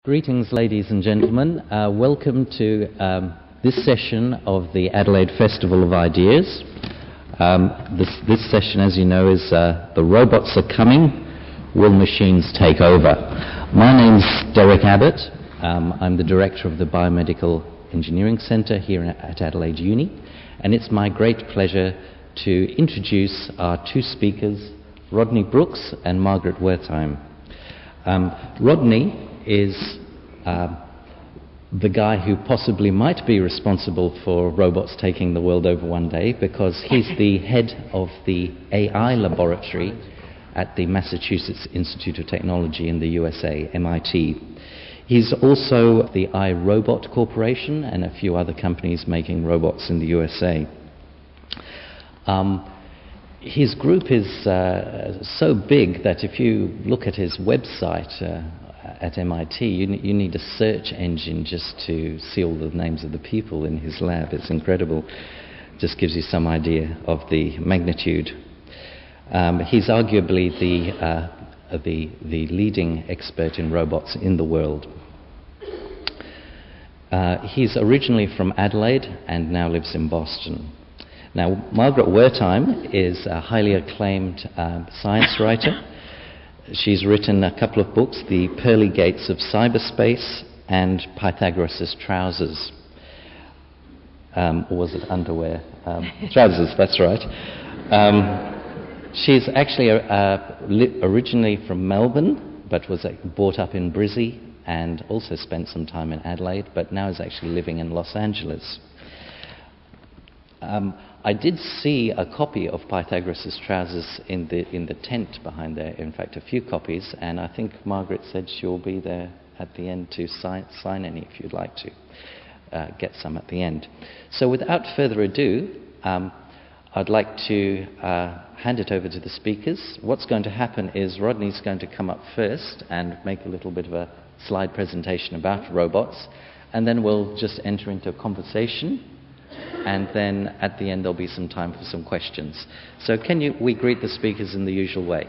Greetings, ladies and gentlemen. Welcome to this session of the Adelaide Festival of Ideas. This session, as you know, is The Robots Are Coming, Will Machines Take Over? My name's Derek Abbott. I'm the director of the Biomedical Engineering Centre here at Adelaide Uni, and it's my great pleasure to introduce our two speakers, Rodney Brooks and Margaret Wertheim. Rodney is the guy who possibly might be responsible for robots taking the world over one day, because he's the head of the AI laboratory at the Massachusetts Institute of Technology in the USA, MIT. He's also the iRobot Corporation and a few other companies making robots in the USA. His group is so big that if you look at his website at MIT, you need a search engine just to see all the names of the people in his lab. It's incredible. Just gives you some idea of the magnitude. He's arguably the leading expert in robots in the world. He's originally from Adelaide and now lives in Boston. Now, Margaret Wertheim is a highly acclaimed science writer. She's written a couple of books, The Pearly Gates of Cyberspace and Pythagoras' Trousers. Or was it underwear? Trousers, that's right. She's actually originally from Melbourne, but was brought up in Brizzy and also spent some time in Adelaide, but now is actually living in Los Angeles. I did see a copy of Pythagoras' Trousers in the tent behind there, in fact a few copies, and I think Margaret said she'll be there at the end to sign any if you'd like to get some at the end. So without further ado, I'd like to hand it over to the speakers. What's going to happen is Rodney's going to come up first and make a little bit of a slide presentation about robots, and then we'll just enter into a conversation. And then at the end there'll be some time for some questions. So we greet the speakers in the usual way.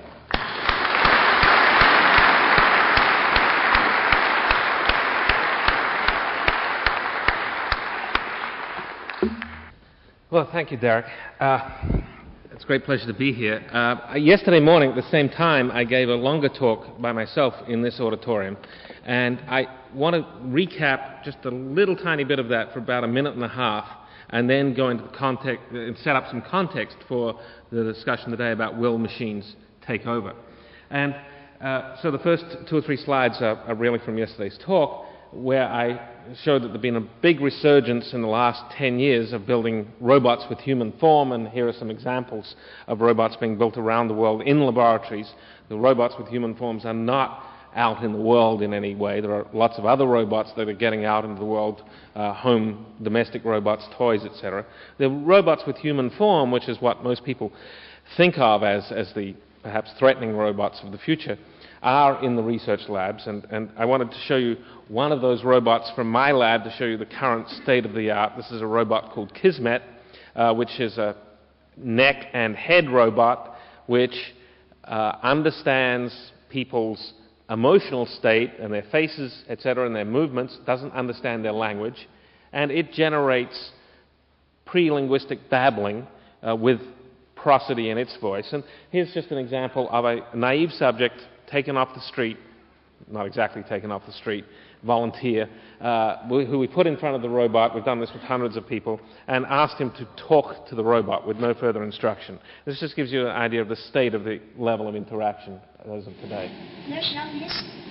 Well, thank you, Derek. It's a great pleasure to be here. Yesterday morning at the same time I gave a longer talk by myself in this auditorium, and I want to recap just a little tiny bit of that for about a minute and a half, and then go into the context and set up some context for the discussion today about will machines take over. And so the first two or three slides are really from yesterday's talk, where I showed that there's been a big resurgence in the last 10 years of building robots with human form, and here are some examples of robots being built around the world in laboratories. The robots with human forms are not out in the world in any way. There are lots of other robots that are getting out into the world, home, domestic robots, toys, etc. The robots with human form, which is what most people think of as the perhaps threatening robots of the future, are in the research labs. And I wanted to show you one of those robots from my lab to show you the current state of the art. This is a robot called Kismet, which is a neck and head robot which understands people's emotional state and their faces, etc., and their movements, doesn't understand their language, and it generates pre-linguistic babbling with prosody in its voice. And here's just an example of a naive subject taken off the street, not exactly taken off the street, volunteer, who we put in front of the robot. We've done this with hundreds of people, and asked him to talk to the robot with no further instruction. This just gives you an idea of the state of the level of interaction as of today. There's something.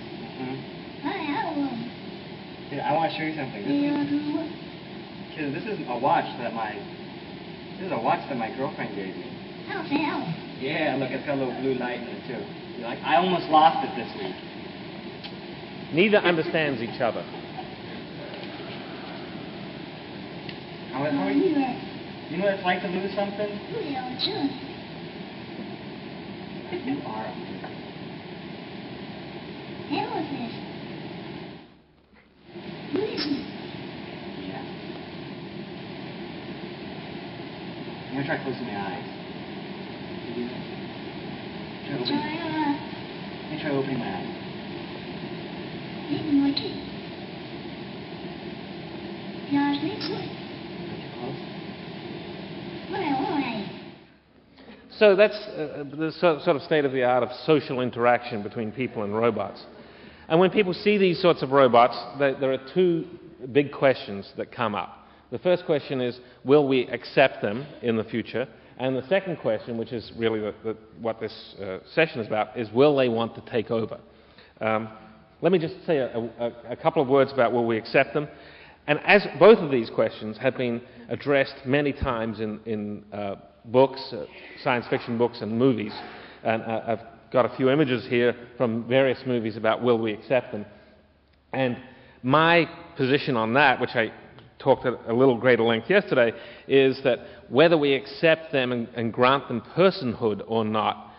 Yeah, I want to show you something. This is a watch that my girlfriend gave me. Yeah, look, it's got a little blue light in it too. Like, I almost lost it this week. Neither understands each other. How are you? You know what it's like to lose something? You are. Yeah. I'm going to try closing my eyes. Let me try opening my eyes. So that's the sort of state of the art of social interaction between people and robots. And when people see these sorts of robots, there are two big questions that come up. The first question is, will we accept them in the future? And the second question, which is really what this session is about, is will they want to take over? Let me just say a couple of words about will we accept them. And as both of these questions have been addressed many times in books, science fiction books and movies, and I've got a few images here from various movies about will we accept them. And my position on that, which I talked at a little greater length yesterday, is that whether we accept them and grant them personhood or not,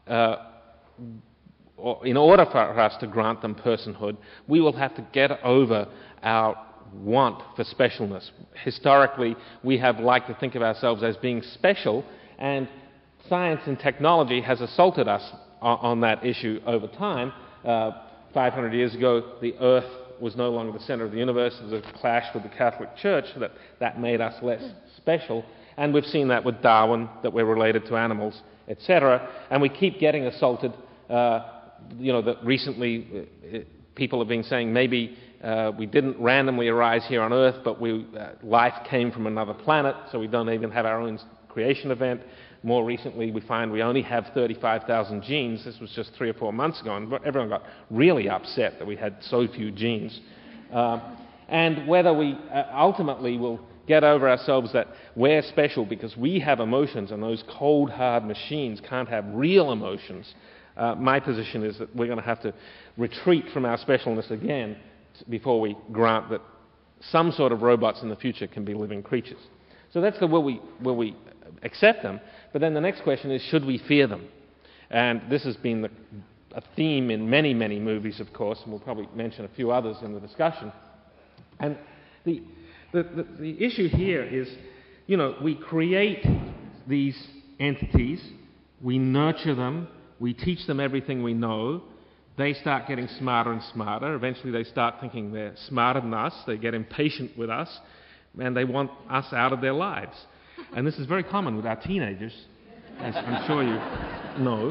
or in order for us to grant them personhood, we will have to get over our want for specialness. Historically, we have liked to think of ourselves as being special, and science and technology has assaulted us on that issue over time. 500 years ago, the Earth was no longer the center of the universe. There was a clash with the Catholic Church that made us less special, and we've seen that with Darwin, that we're related to animals, etc. And we keep getting assaulted. That recently people have been saying maybe we didn't randomly arise here on Earth, but life came from another planet, so we don't even have our own creation event. More recently, we find we only have 35,000 genes. This was just 3 or 4 months ago, and everyone got really upset that we had so few genes. And whether we ultimately will get over ourselves that we're special because we have emotions and those cold, hard machines can't have real emotions, my position is that we're going to have to retreat from our specialness again before we grant that some sort of robots in the future can be living creatures. So that's the will we accept them. But then the next question is, should we fear them? And this has been a theme in many, many movies, of course, and we'll probably mention a few others in the discussion. And the issue here is, we create these entities, we nurture them, we teach them everything we know. They start getting smarter and smarter. Eventually they start thinking they're smarter than us. They get impatient with us, and they want us out of their lives. And this is very common with our teenagers, as I'm sure you know.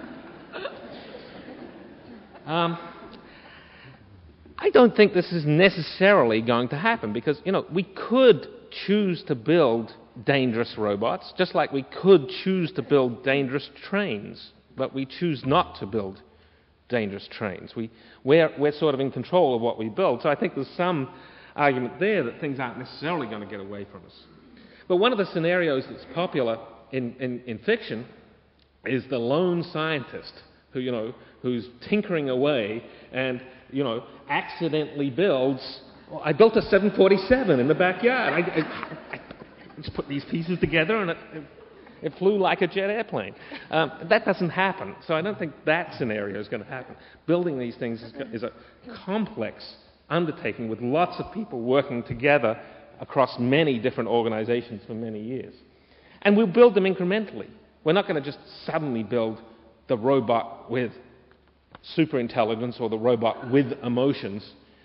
I don't think this is necessarily going to happen because, we could choose to build dangerous robots, just like we could choose to build dangerous trains, but we choose not to build dangerous trains. We're sort of in control of what we build, so I think there's some argument there that things aren't necessarily going to get away from us. But one of the scenarios that's popular in fiction is the lone scientist who's tinkering away and, accidentally builds, I built a 747 in the backyard. I just put these pieces together and it flew like a jet airplane. That doesn't happen, so I don't think that scenario is going to happen. Building these things is a complex undertaking with lots of people working together across many different organizations for many years. And we'll build them incrementally. We're not going to just suddenly build the robot with superintelligence or the robot with emotions.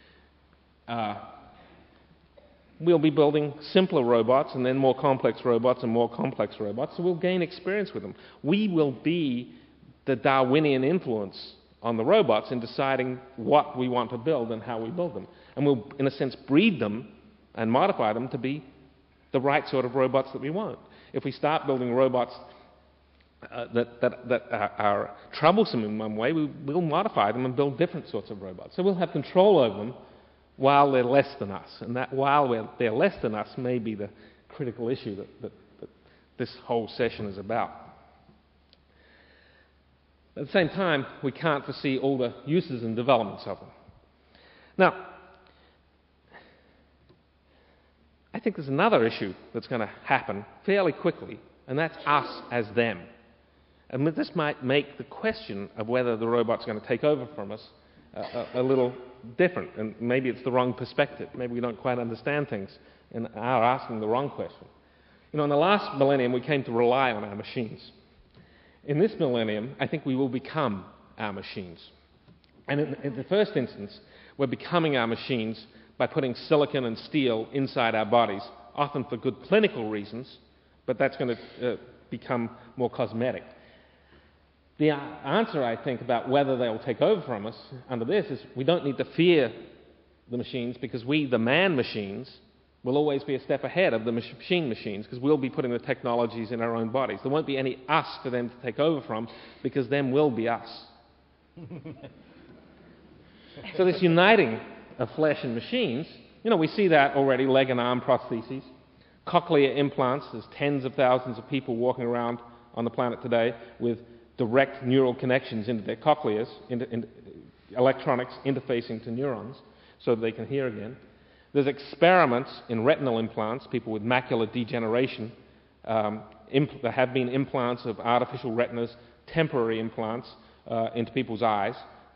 We'll be building simpler robots and then more complex robots and more complex robots, so we'll gain experience with them. We will be the Darwinian influence on the robots in deciding what we want to build and how we build them. And we'll, in a sense, breed them and modify them to be the right sort of robots that we want. If we start building robots that are troublesome in one way, we'll modify them and build different sorts of robots. So we'll have control over them while they're less than us. And that while they're less than us may be the critical issue that this whole session is about. At the same time, we can't foresee all the uses and developments of them. Now, I think there's another issue that's going to happen fairly quickly, and that's us as them. And this might make the question of whether the robot's going to take over from us a little different, and maybe it's the wrong perspective. Maybe we don't quite understand things and are asking the wrong question. In the last millennium, we came to rely on our machines. In this millennium, I think we will become our machines. And in the first instance, We're becoming our machines by putting silicon and steel inside our bodies, often for good clinical reasons, but that's going to become more cosmetic. The answer, I think, about whether they'll take over from us under this is we don't need to fear the machines, because we, the man-machines, will always be a step ahead of the machines, because we'll be putting the technologies in our own bodies. There won't be any us for them to take over from, because them will be us. So this uniting of flesh and machines, we see that already, leg and arm prostheses, cochlear implants. There's tens of thousands of people walking around on the planet today with direct neural connections into their cochlears, into electronics interfacing to neurons so that they can hear again. There's experiments in retinal implants, people with macular degeneration. There have been implants of artificial retinas, temporary implants into people's eyes.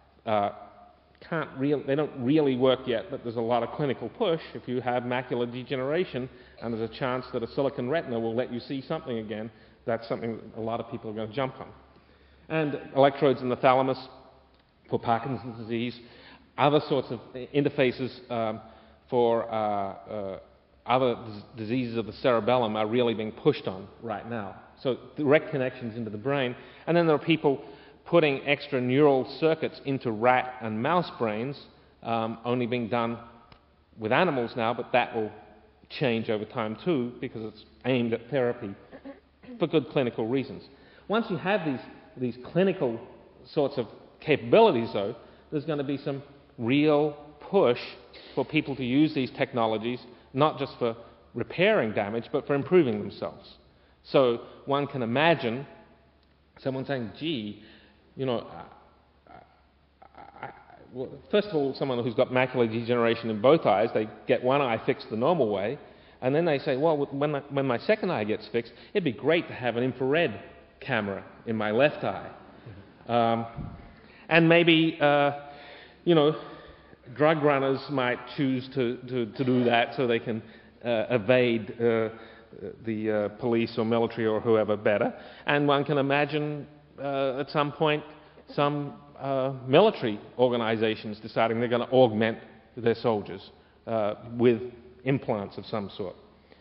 They don't really work yet, but there's a lot of clinical push. If you have macular degeneration and there's a chance that a silicon retina will let you see something again, that's something that a lot of people are going to jump on. And electrodes in the thalamus for Parkinson's disease, other sorts of interfaces for other diseases of the cerebellum are really being pushed on right now. So direct connections into the brain. And then there are people putting extra neural circuits into rat and mouse brains, only being done with animals now, but that will change over time too, because it's aimed at therapy for good clinical reasons. Once you have these clinical sorts of capabilities, though, there's going to be some real push for people to use these technologies, not just for repairing damage, but for improving themselves. So one can imagine someone saying, gee, well, first of all, someone who's got macular degeneration in both eyes, they get one eye fixed the normal way, and then they say, well, when my second eye gets fixed, it'd be great to have an infrared camera in my left eye. And maybe, drug runners might choose to do that so they can evade the police or military or whoever better. And one can imagine at some point some military organizations deciding they're going to augment their soldiers with implants of some sort.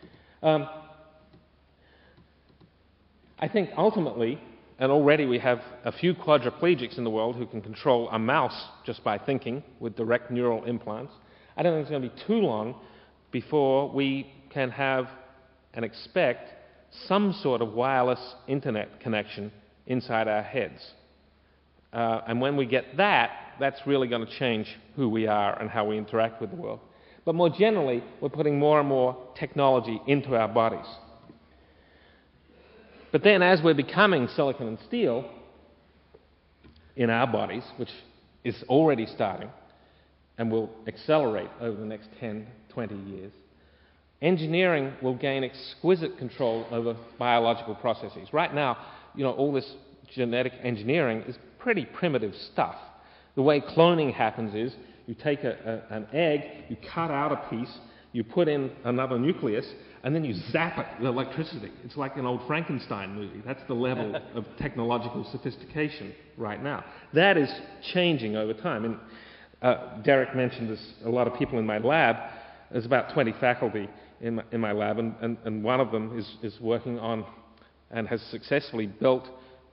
I think ultimately, and already we have a few quadriplegics in the world who can control a mouse just by thinking with direct neural implants. I don't think it's going to be too long before we can have and expect some sort of wireless internet connection inside our heads. And when we get that, that's really going to change who we are and how we interact with the world. But more generally, we're putting more and more technology into our bodies. But then as we're becoming silicon and steel in our bodies, which is already starting and will accelerate over the next 10, 20 years, engineering will gain exquisite control over biological processes. Right now, all this genetic engineering is pretty primitive stuff. The way cloning happens is you take an egg, you cut out a piece, you put in another nucleus, and then you zap it with electricity. It's like an old Frankenstein movie. That's the level of technological sophistication right now. That is changing over time. And Derek mentioned there's a lot of people in my lab. There's about 20 faculty in my lab, and one of them is working on and has successfully built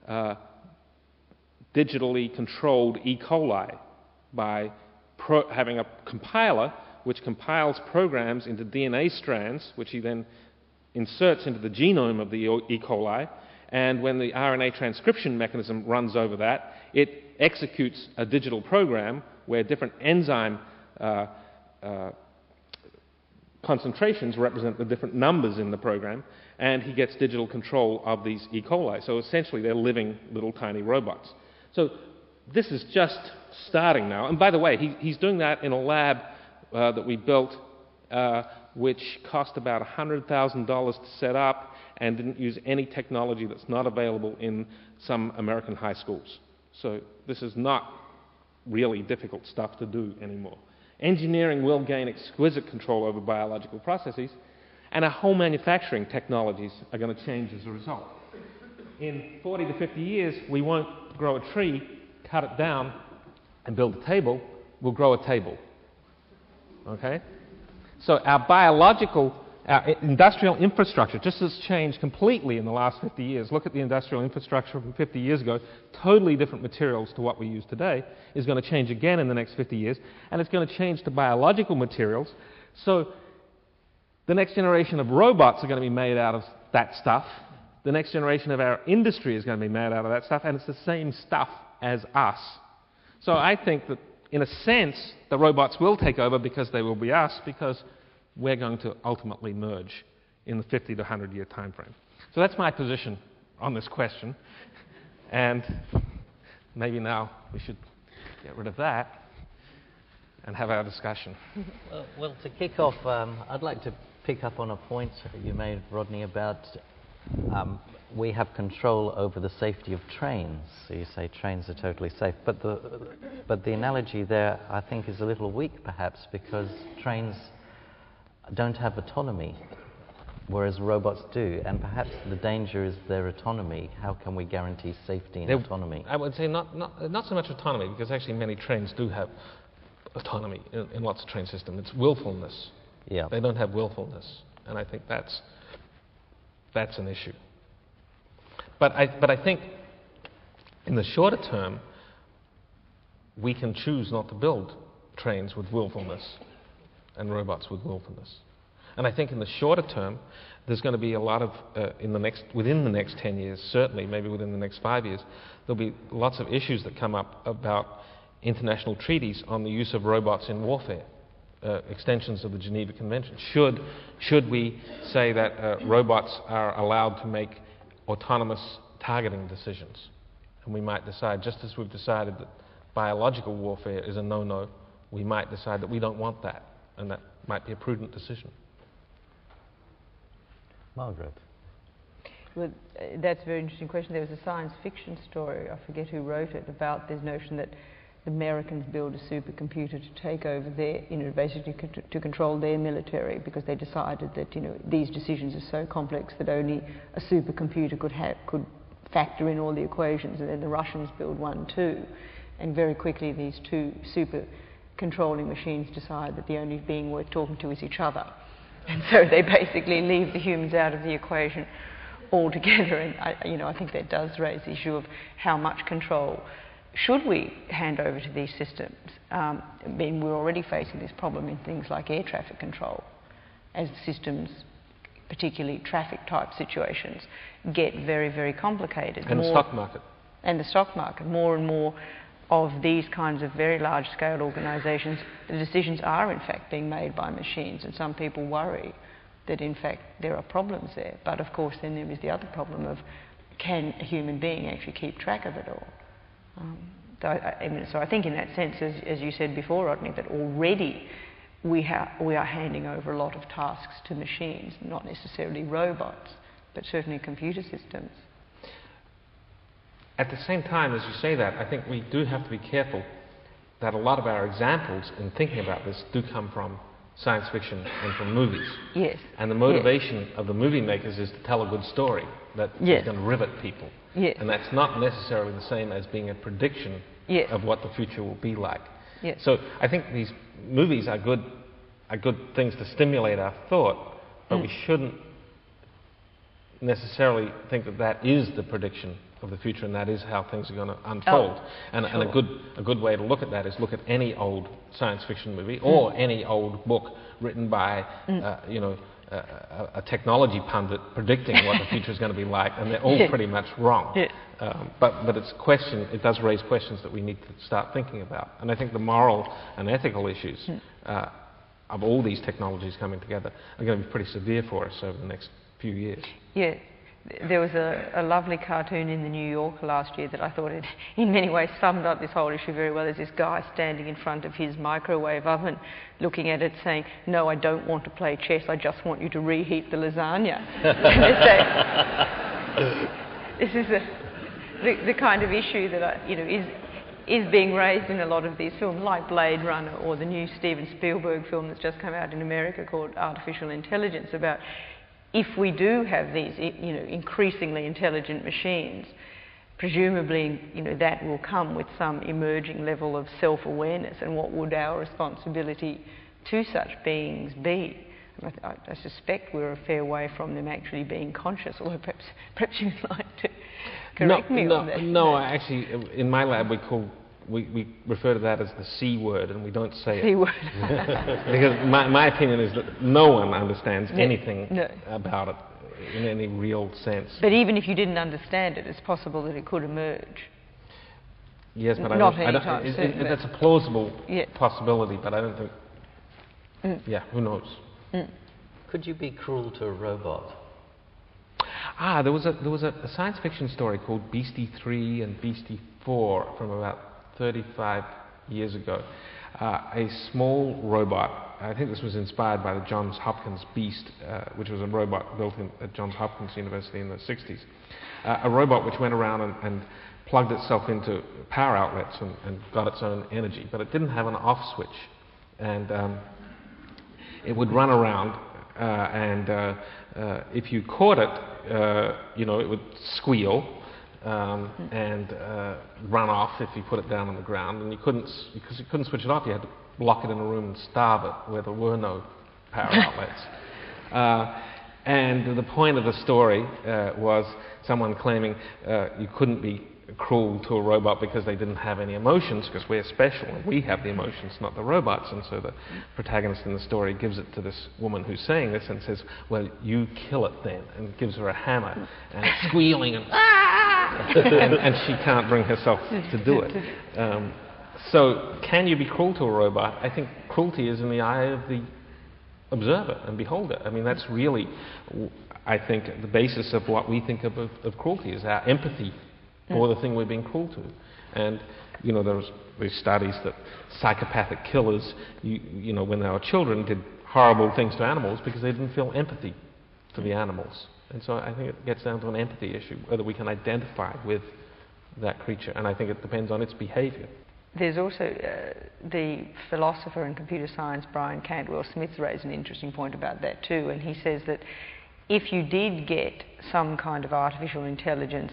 digitally controlled E. coli by having a compiler which compiles programs into DNA strands, which he then inserts into the genome of the E. coli, and when the RNA transcription mechanism runs over that, it executes a digital program where different enzyme concentrations represent the different numbers in the program, and he gets digital control of these E. coli. So essentially they're living little tiny robots. So this is just starting now. And by the way, he's doing that in a lab that we built, which cost about $100,000 to set up and didn't use any technology that's not available in some American high schools. So this is not really difficult stuff to do anymore. Engineering will gain exquisite control over biological processes, and our whole manufacturing technologies are going to change as a result. In 40 to 50 years, we won't grow a tree, cut it down, and build a table. We'll grow a table. Okay? So our industrial infrastructure just has changed completely in the last 50 years. Look at the industrial infrastructure from 50 years ago. Totally different materials to what we use today. Is going to change again in the next 50 years. And it's going to change to biological materials. So the next generation of robots are going to be made out of that stuff. The next generation of our industry is going to be made out of that stuff. And it's the same stuff as us. So I think that, in a sense, the robots will take over because they will be us, because we're going to ultimately merge in the 50 to 100-year time frame. So that's my position on this question. And maybe now we should get rid of that and have our discussion. Well, to kick off, I'd like to pick up on a point you made, Rodney, about we have control over the safety of trains. So you say trains are totally safe. But the analogy there, I think, is a little weak, perhaps, because trains don't have autonomy, whereas robots do. And perhaps the danger is their autonomy. How can we guarantee safety and autonomy? I would say not so much autonomy, because actually many trains do have autonomy in lots of train systems. It's willfulness. Yeah. They don't have willfulness. And I think that's an issue. But I think in the shorter term, we can choose not to build trains with willfulness and robots with willfulness. And I think in the shorter term, there's going to be a lot of, within the next 10 years, certainly, maybe within the next 5 years, there'll be lots of issues that come up about international treaties on the use of robots in warfare. Extensions of the Geneva Convention. Should we say that robots are allowed to make autonomous targeting decisions? And we might decide, just as we've decided that biological warfare is a no-no, we might decide that we don't want that, and that might be a prudent decision. Margaret. Well, that's a very interesting question. There was a science fiction story, I forget who wrote it, about this notion that the Americans build a supercomputer to take over their, basically to control their military, because they decided that, these decisions are so complex that only a supercomputer could factor in all the equations, and then the Russians build one too. And very quickly these two super controlling machines decide that the only being worth talking to is each other. And so they basically leave the humans out of the equation altogether. And I think that does raise the issue of how much control should we hand over to these systems. We're already facing this problem in things like air traffic control, as systems, particularly traffic type situations, get very, very complicated. And the stock market. And the stock market. More and more of these kinds of very large scale organisations, the decisions are in fact being made by machines, and some people worry that in fact there are problems there. But of course then there is the other problem of, can a human being actually keep track of it all? So I think in that sense, as you said before, Rodney, that already we are handing over a lot of tasks to machines, not necessarily robots, but certainly computer systems. At the same time, as you say that, I think we do have to be careful that a lot of our examples in thinking about this do come from science fiction and from movies. Yes. And the motivation of the movie makers is to tell a good story that is going to rivet people. Yes. And that's not necessarily the same as being a prediction of what the future will be like. Yes. So I think these movies are good things to stimulate our thought, but we shouldn't necessarily think that that is the prediction of the future and that is how things are going to unfold. And a good way to look at that is look at any old science fiction movie or any old book written by a technology pundit predicting what the future is going to be like, and they're all pretty much wrong. But it does raise questions that we need to start thinking about. And I think the moral and ethical issues of all these technologies coming together are going to be pretty severe for us over the next few years. Yeah. There was a lovely cartoon in the New Yorker last year that I thought it in many ways summed up this whole issue very well. There's this guy standing in front of his microwave oven looking at it saying, "No, I don't want to play chess, I just want you to reheat the lasagna." This is the kind of issue that is being raised in a lot of these films, like Blade Runner or the new Steven Spielberg film that's just come out in America called Artificial Intelligence, about if we do have these, increasingly intelligent machines, presumably, that will come with some emerging level of self-awareness, and what would our responsibility two such beings be? I suspect we're a fair way from them actually being conscious, although perhaps you'd like to correct me on that. No, actually, in my lab we refer to that as the C word, and we don't say C word. Because my opinion is that no one understands anything about it in any real sense. But even if you didn't understand it, it's possible that it could emerge. Yes, but not anytime soon. That's a plausible possibility, but I don't think... Yeah, who knows? Could you be cruel to a robot? There was a science fiction story called Beastie 3 and Beastie 4 from about 35 years ago. A small robot, I think this was inspired by the Johns Hopkins Beast, which was a robot built at Johns Hopkins University in the 60s. A robot which went around and plugged itself into power outlets and got its own energy, but it didn't have an off switch. And it would run around, and if you caught it, it would squeal and run off if you put it down on the ground. And because you couldn't switch it off, you had to lock it in a room and starve it where there were no power outlets. And the point of the story was someone claiming you couldn't be cruel to a robot because they didn't have any emotions, because we're special and we have the emotions, not the robots. And so the protagonist in the story gives it to this woman who's saying this and says, well, you kill it then, and gives her a hammer, and it's squealing and and she can't bring herself to do it. So can you be cruel to a robot? I think cruelty is in the eye of the observer and beholder. I mean, that's really, I think, the basis of what we think of cruelty, is our empathy for the thing we're being cruel to. And, there's these studies that psychopathic killers, when they were children, did horrible things to animals because they didn't feel empathy for the animals. And so I think it gets down to an empathy issue, whether we can identify with that creature. And I think it depends on its behavior. There's also the philosopher and computer science Brian Cantwell-Smith raised an interesting point about that too, and he says that if you did get some kind of artificial intelligence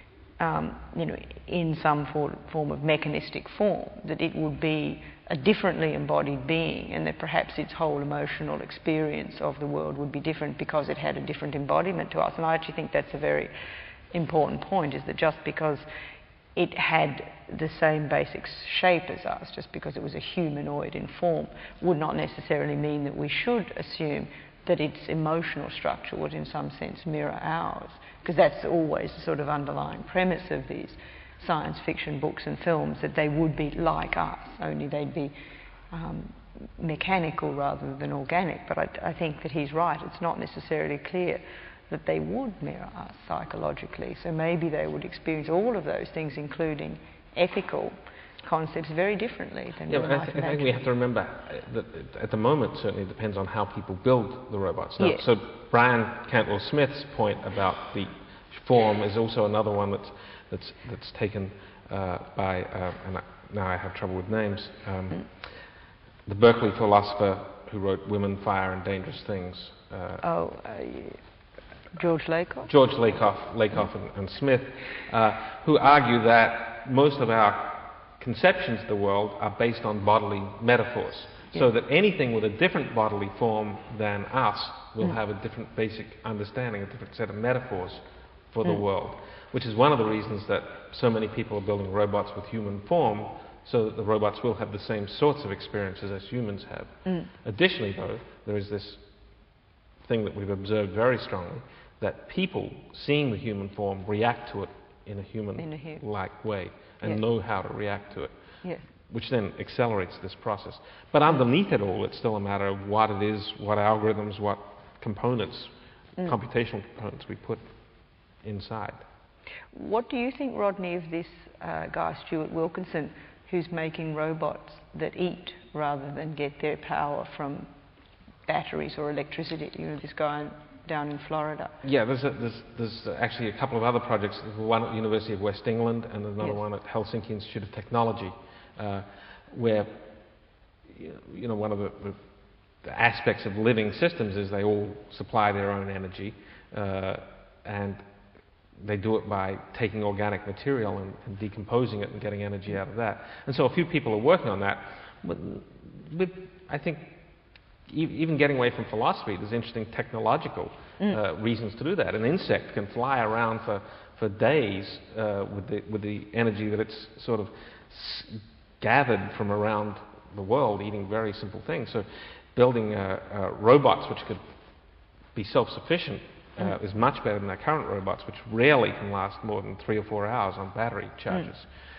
in some form of mechanistic form, that it would be a differently embodied being, and that perhaps its whole emotional experience of the world would be different because it had a different embodiment to us. And I actually think that's a very important point, is that just because it had the same basic shape as us, just because it was a humanoid in form, would not necessarily mean that we should assume that its emotional structure would in some sense mirror ours, because that's always the sort of underlying premise of these science fiction books and films, that they would be like us, only they'd be mechanical rather than organic. But I think that he's right, it's not necessarily clear that they would mirror us psychologically, so maybe they would experience all of those things, including ethical concepts, very differently than we might imagine. I think we have to remember that at the moment, certainly, it depends on how people build the robots. Now, so Brian Cantwell-Smith's point about the form is also another one that's taken by, and now I have trouble with names, the Berkeley philosopher who wrote Women, Fire and Dangerous Things. George Lakoff? George Lakoff and Smith, who argue that most of our conceptions of the world are based on bodily metaphors. So that anything with a different bodily form than us will have a different basic understanding, a different set of metaphors for the world, which is one of the reasons that so many people are building robots with human form, so that the robots will have the same sorts of experiences as humans have. Additionally, though, there is this thing that we've observed very strongly, that people seeing the human form react to it in a human-like way and know how to react to it, which then accelerates this process. But underneath it all, it's still a matter of what it is, what algorithms, what components, computational components we put inside. What do you think, Rodney, of this guy, Stuart Wilkinson, who's making robots that eat rather than get their power from batteries or electricity? This guy down in Florida. Yeah, there's actually a couple of other projects. There's one at the University of West England and another one at Helsinki Institute of Technology, where one of the aspects of living systems is they all supply their own energy, and they do it by taking organic material and decomposing it and getting energy out of that. And so a few people are working on that with I think, even getting away from philosophy, there's interesting technological reasons to do that. An insect can fly around for days with the energy that it's sort of gathered from around the world, eating very simple things. So building robots which could be self-sufficient is much better than our current robots, which rarely can last more than 3 or 4 hours on battery charges.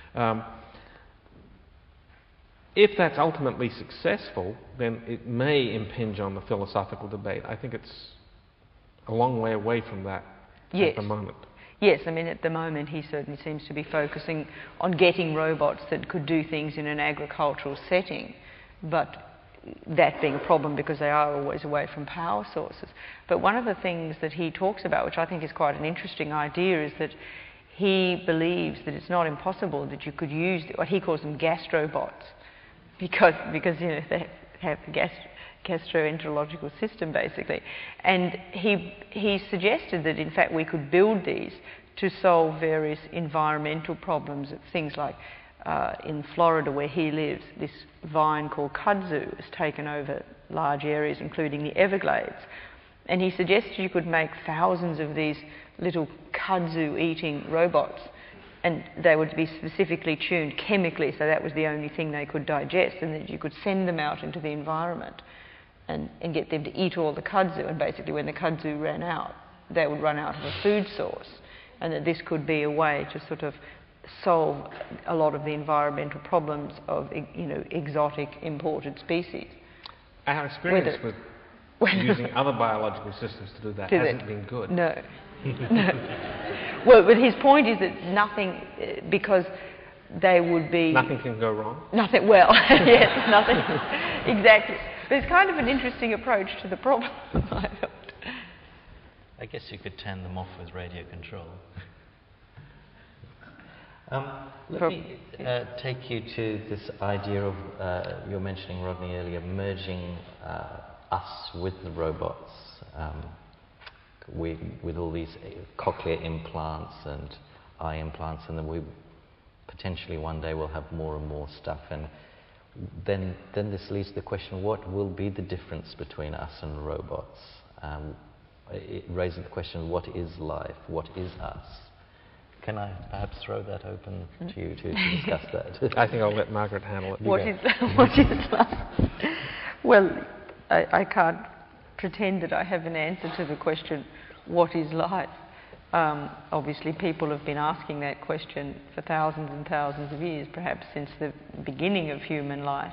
If that's ultimately successful, then it may impinge on the philosophical debate. I think it's a long way away from that at the moment. Yes, I mean, at the moment he certainly seems to be focusing on getting robots that could do things in an agricultural setting, but that being a problem because they are always away from power sources. But one of the things that he talks about, which I think is quite an interesting idea, is that he believes that it's not impossible that you could use what he calls them gastrobots, because you know, they have the gastroenterological system basically. And he suggested that in fact we could build these to solve various environmental problems, things like in Florida where he lives, this vine called kudzu has taken over large areas including the Everglades. And he suggested you could make thousands of these little kudzu eating robots, and they would be specifically tuned chemically, so that was the only thing they could digest, and that you could send them out into the environment and get them to eat all the kudzu, and basically when the kudzu ran out, they would run out of a food source, and that this could be a way to sort of solve a lot of the environmental problems of, you know, exotic imported species. Our experience with using other biological systems to do that hasn't been good. No. Well, but his point is that nothing, because they would be... Nothing can go wrong? Nothing, well, yes, nothing, exactly. But it's kind of an interesting approach to the problem, I felt. I guess you could turn them off with radio control. Let me take you to this idea of, you were mentioning, Rodney, earlier, merging us with the robots. With all these cochlear implants and eye implants, and then we potentially one day will have more and more stuff, and then this leads to the question, what will be the difference between us and robots? It raises the question, what is life? What is us? Can I perhaps throw that open to you to discuss that? I think I'll let Margaret handle it. What is life? Well, I can't pretend that I have an answer to the question, what is life? Obviously people have been asking that question for thousands and thousands of years, perhaps since the beginning of human life.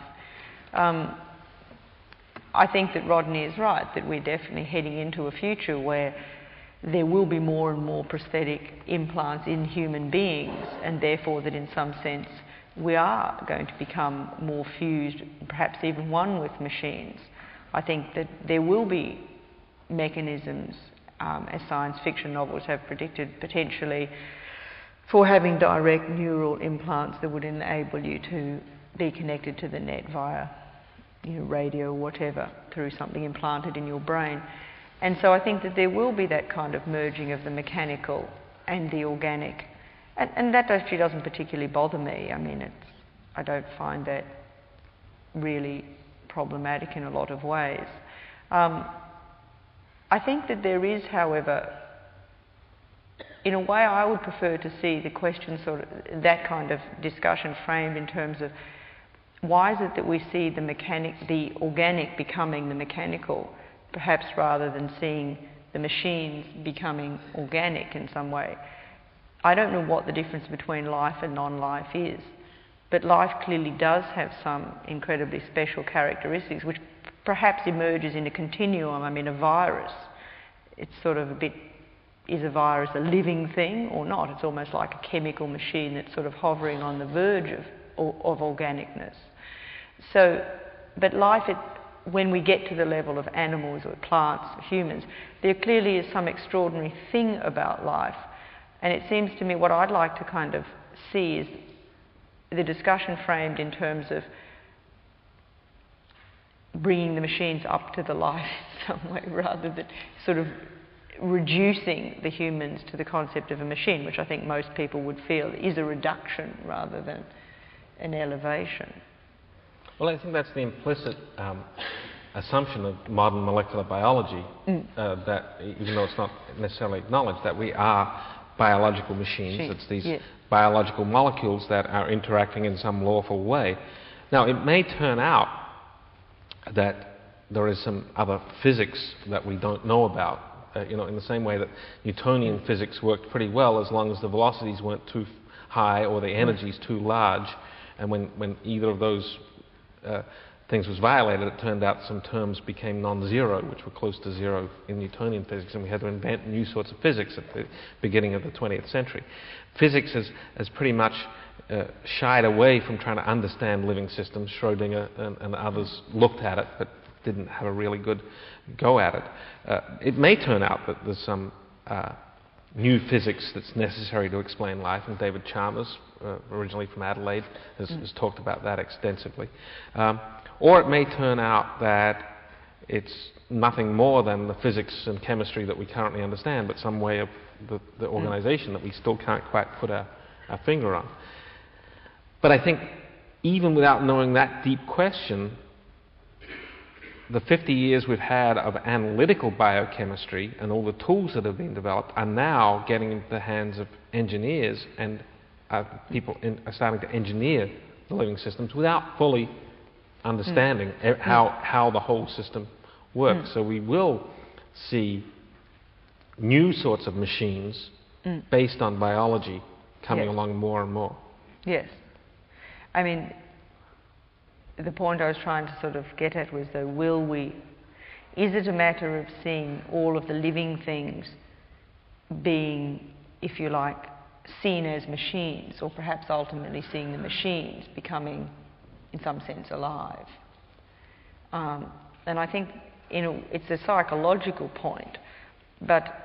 I think that Rodney is right, that we're definitely heading into a future where there will be more and more prosthetic implants in human beings, and therefore that in some sense we are going to become more fused, perhaps even one with machines. I think that there will be mechanisms, as science fiction novels have predicted, potentially for having direct neural implants that would enable you to be connected to the net via, you know, radio or whatever, through something implanted in your brain. And so I think that there will be that kind of merging of the mechanical and the organic. And that actually doesn't particularly bother me. I mean, I don't find that really problematic in a lot of ways. I think that there is, however, in a way I would prefer to see the question sort of, that kind of discussion framed in terms of why is it that we see the organic becoming the mechanical, perhaps rather than seeing the machines becoming organic in some way. I don't know what the difference between life and non-life is, but life clearly does have some incredibly special characteristics which perhaps emerges in a continuum. I mean, a virus, it's sort of a bit, is a virus a living thing or not? It's almost like a chemical machine that's sort of hovering on the verge of organicness. So, but life, when we get to the level of animals or plants or humans, there clearly is some extraordinary thing about life. And it seems to me what I'd like to kind of see is the discussion framed in terms of bringing the machines up to the light in some way, rather than sort of reducing the humans to the concept of a machine, which I think most people would feel is a reduction rather than an elevation. Well, I think that's the implicit assumption of modern molecular biology that, even though it's not necessarily acknowledged, that we are biological machines. It's these biological molecules that are interacting in some lawful way. Now, it may turn out that there is some other physics that we don't know about. In the same way that Newtonian physics worked pretty well as long as the velocities weren't too high or the energies too large. And when either of those things was violated, it turned out some terms became non-zero, which were close to zero in Newtonian physics, and we had to invent new sorts of physics at the beginning of the 20th century. Physics has pretty much shied away from trying to understand living systems. Schrödinger and others looked at it, but didn't have a really good go at it. It may turn out that there's some new physics that's necessary to explain life, and David Chalmers, originally from Adelaide, has talked about that extensively. Or it may turn out that it's nothing more than the physics and chemistry that we currently understand, but some way of the organization that we still can't quite put our finger on. But I think even without knowing that deep question, the 50 years we've had of analytical biochemistry and all the tools that have been developed are now getting into the hands of engineers, and people are starting to engineer the living systems without fully understanding how the whole system works. So we will see new sorts of machines based on biology coming along more and more. Yes. I mean, the point I was trying to sort of get at was, though, is it a matter of seeing all of the living things being, if you like, seen as machines, or perhaps ultimately seeing the machines becoming, in some sense, alive? And I think it's a psychological point, but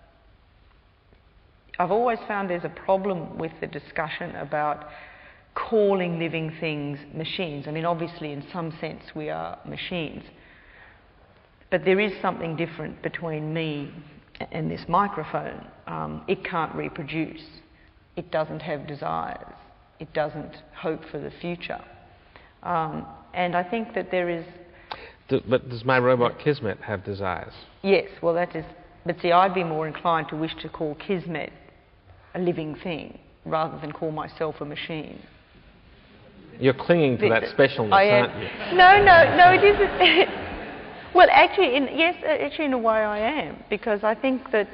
I've always found there's a problem with the discussion about calling living things machines. I mean, obviously, in some sense, we are machines. But there is something different between me and this microphone. It can't reproduce. It doesn't have desires. It doesn't hope for the future. And I think that there is... But does my robot Kismet have desires? Yes, well, that is... But see, I'd be more inclined to wish to call Kismet a living thing rather than call myself a machine. You're clinging to that specialness, aren't you? No, it isn't. Well, actually, in a way I am, because I think that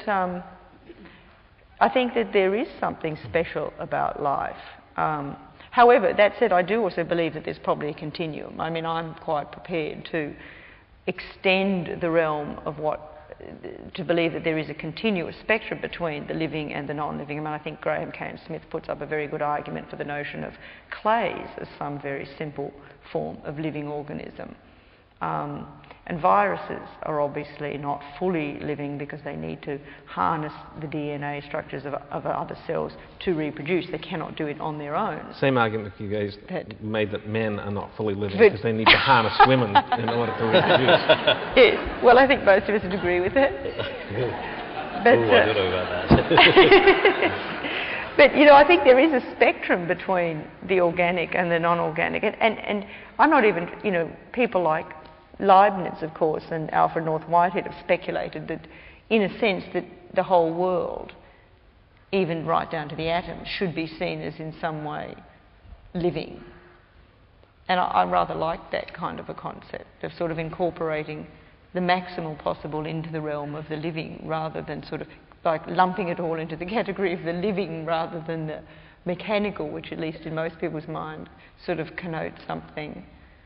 there is something special about life. However, that said, I do also believe that there's probably a continuum. I mean, I'm quite prepared to extend the realm of to believe that there is a continuous spectrum between the living and the non-living. I mean, I think Graham Cairns-Smith puts up a very good argument for the notion of clays as some very simple form of living organism. And viruses are obviously not fully living because they need to harness the DNA structures of other cells to reproduce. They cannot do it on their own. Same argument you guys made that men are not fully living because they need to harness women in order to reproduce. Yes, well, I think most of us would agree with it. But, I don't know about that. But, I think there is a spectrum between the organic and the non-organic. And I'm not even, people like Leibniz, of course, and Alfred North Whitehead have speculated that, in a sense, that the whole world, even right down to the atom, should be seen as in some way living. And I rather like that kind of a concept of sort of incorporating the maximal possible into the realm of the living, rather than sort of like lumping it all into the category of the living rather than the mechanical, which at least in most people's mind sort of connotes something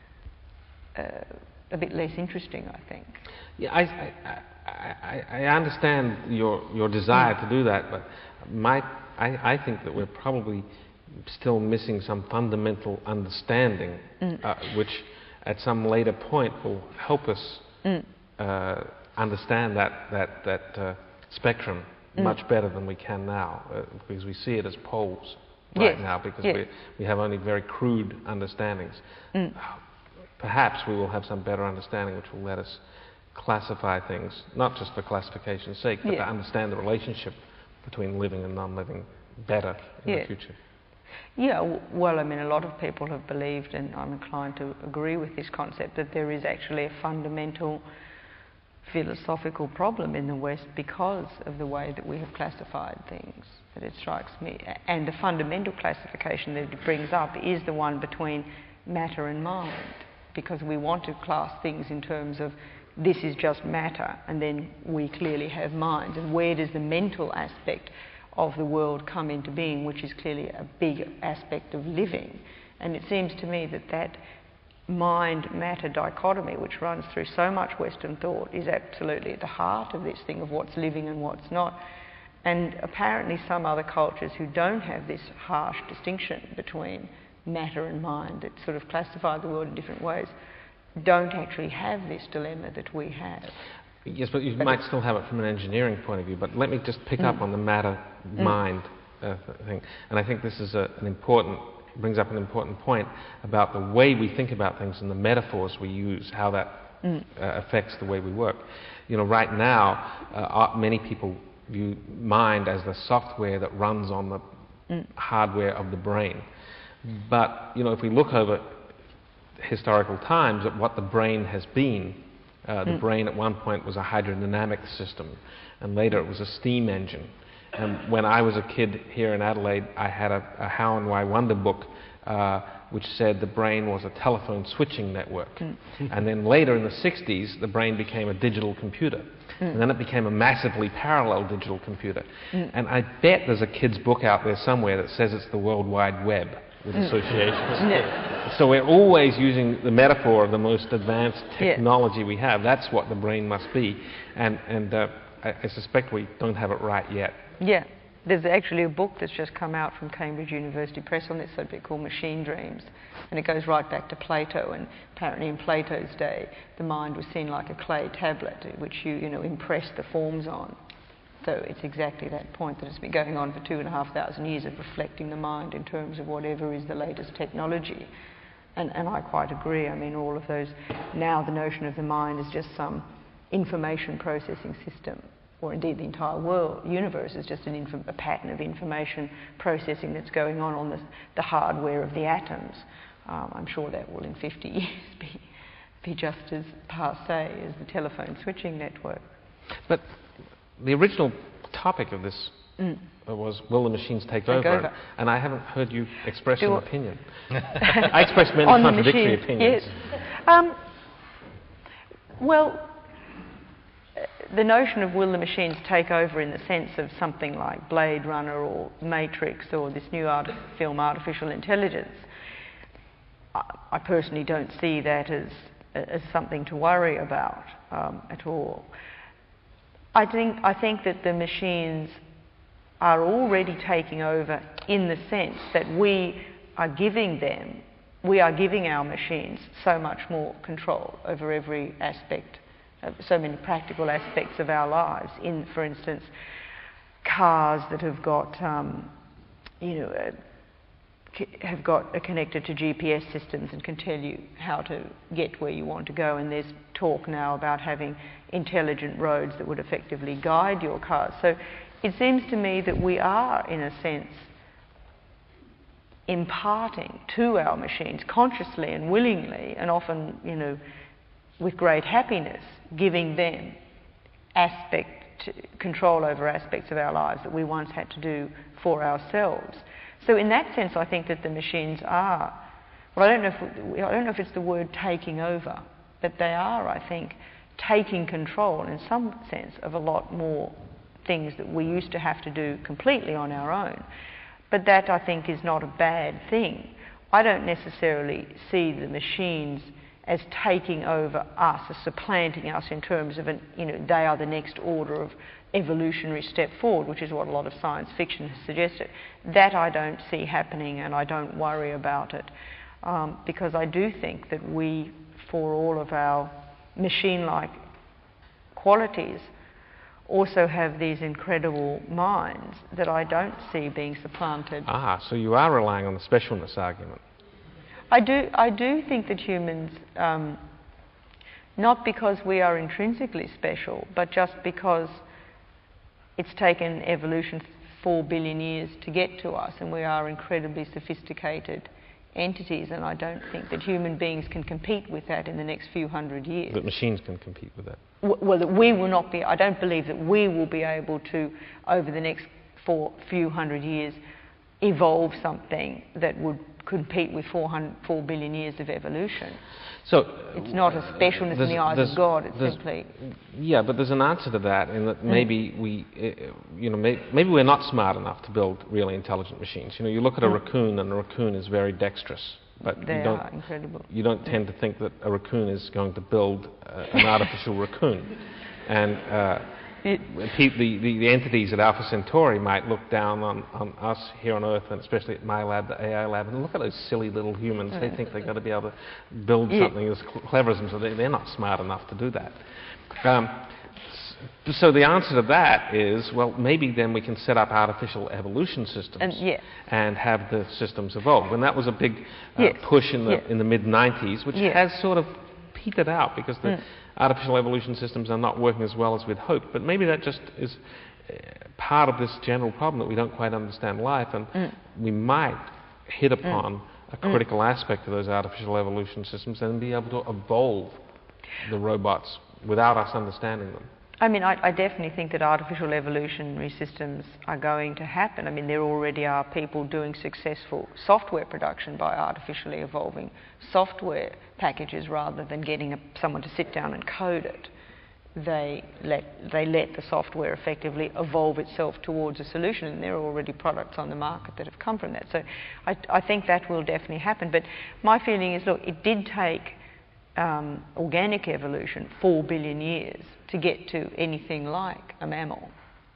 a bit less interesting, I think. Yeah, I understand your desire to do that, but I think that we're probably still missing some fundamental understanding, which at some later point will help us understand that spectrum much better than we can now, because we see it as poles right now, because we have only very crude understandings. Perhaps we will have some better understanding which will let us classify things, not just for classification's sake, but to understand the relationship between living and non-living better in the future. Yeah, well, I mean, a lot of people have believed, and I'm inclined to agree with this concept, that there is actually a fundamental philosophical problem in the West because of the way that we have classified things. That it strikes me, and the fundamental classification that it brings up is the one between matter and mind, because we want to class things in terms of this is just matter, and then we clearly have mind. And where does the mental aspect of the world come into being, which is clearly a big aspect of living? And it seems to me that that mind-matter dichotomy, which runs through so much Western thought, is absolutely at the heart of this thing of what's living and what's not. And apparently some other cultures who don't have this harsh distinction between matter and mind, that sort of classify the world in different ways, don't actually have this dilemma that we have. Yes, but you might still have it from an engineering point of view. But let me just pick up on the matter-mind thing. And I think this is brings up an important point about the way we think about things and the metaphors we use, how that affects the way we work. You know, right now, many people view mind as the software that runs on the hardware of the brain. But, you know, if we look over historical times at what the brain has been, the brain at one point was a hydrodynamic system, and later it was a steam engine. And when I was a kid here in Adelaide, I had a How and Why Wonder book which said the brain was a telephone switching network. And then later in the 60s, the brain became a digital computer. And then it became a massively parallel digital computer. And I bet there's a kid's book out there somewhere that says it's the World Wide Web with associations. So we're always using the metaphor of the most advanced technology we have. That's what the brain must be. And I suspect we don't have it right yet. Yeah. There's actually a book that's just come out from Cambridge University Press on this subject called Machine Dreams, and it goes right back to Plato. And apparently in Plato's day, the mind was seen like a clay tablet, which you impress the forms on. So it's exactly that point that has been going on for 2,500 years of reflecting the mind in terms of whatever is the latest technology. And I quite agree. I mean, all of those, now the notion of the mind is just some information processing system, or indeed the entire universe is just a pattern of information processing that's going on the hardware of the atoms. I'm sure that will in 50 years be just as passé as the telephone switching network. But the original topic of this was, will the machines take over? And I haven't heard you express an opinion. I expressed many contradictory opinions. Yes. Well, the notion of will the machines take over in the sense of something like Blade Runner or Matrix or this new film Artificial Intelligence, I personally don't see that as something to worry about at all. I think that the machines are already taking over in the sense that we are giving our machines so much more control over every aspect, so many practical aspects of our lives. In, for instance, cars that have got, are connected to GPS systems and can tell you how to get where you want to go. And there's talk now about having intelligent roads that would effectively guide your cars. So it seems to me that we are, in a sense, imparting to our machines consciously and willingly, and often, with great happiness, giving them control over aspects of our lives that we once had to do for ourselves. So in that sense, I think that the machines are, well, I don't know if it's the word taking over, but they are, I think, taking control in some sense of a lot more things that we used to have to do completely on our own. But that, I think, is not a bad thing. I don't necessarily see the machines as taking over us, as supplanting us in terms of, they are the next order of evolutionary step forward, which is what a lot of science fiction has suggested. That I don't see happening, and I don't worry about it, because I do think that we, for all of our machine-like qualities, also have these incredible minds that I don't see being supplanted. So you are relying on the specialness argument. I do think that humans, not because we are intrinsically special, but just because it's taken evolution 4 billion years to get to us, and we are incredibly sophisticated entities, and I don't think that human beings can compete with that in the next few hundred years. That machines can compete with that. Well, that we will not be, I don't believe that we will be able to, over the next few hundred years, evolve something that would compete with 4 billion years of evolution. So it's not a specialness in the eyes of God. It's simply. Yeah, but there's an answer to that, in that maybe we, maybe we're not smart enough to build really intelligent machines. You look at a raccoon, and a raccoon is very dexterous, but they are incredible. You don't tend to think that a raccoon is going to build an artificial raccoon, and the entities at Alpha Centauri might look down on us here on Earth, and especially at my lab, the AI lab, and look at those silly little humans. They think they're going to be able to build something as clever as them, so they're not smart enough to do that. So the answer to that is, well, maybe then we can set up artificial evolution systems and have the systems evolve. And that was a big push in the mid-90s, which has sort of petered out because the artificial evolution systems are not working as well as we'd hoped. But maybe that just is part of this general problem that we don't quite understand life, and we might hit upon a critical aspect of those artificial evolution systems and be able to evolve the robots without us understanding them. I mean, I definitely think that artificial evolutionary systems are going to happen. I mean, there already are people doing successful software production by artificially evolving software packages rather than getting someone to sit down and code it. They let the software effectively evolve itself towards a solution, and there are already products on the market that have come from that. So I think that will definitely happen. But my feeling is, look, it did take organic evolution 4 billion years to get to anything like a mammal.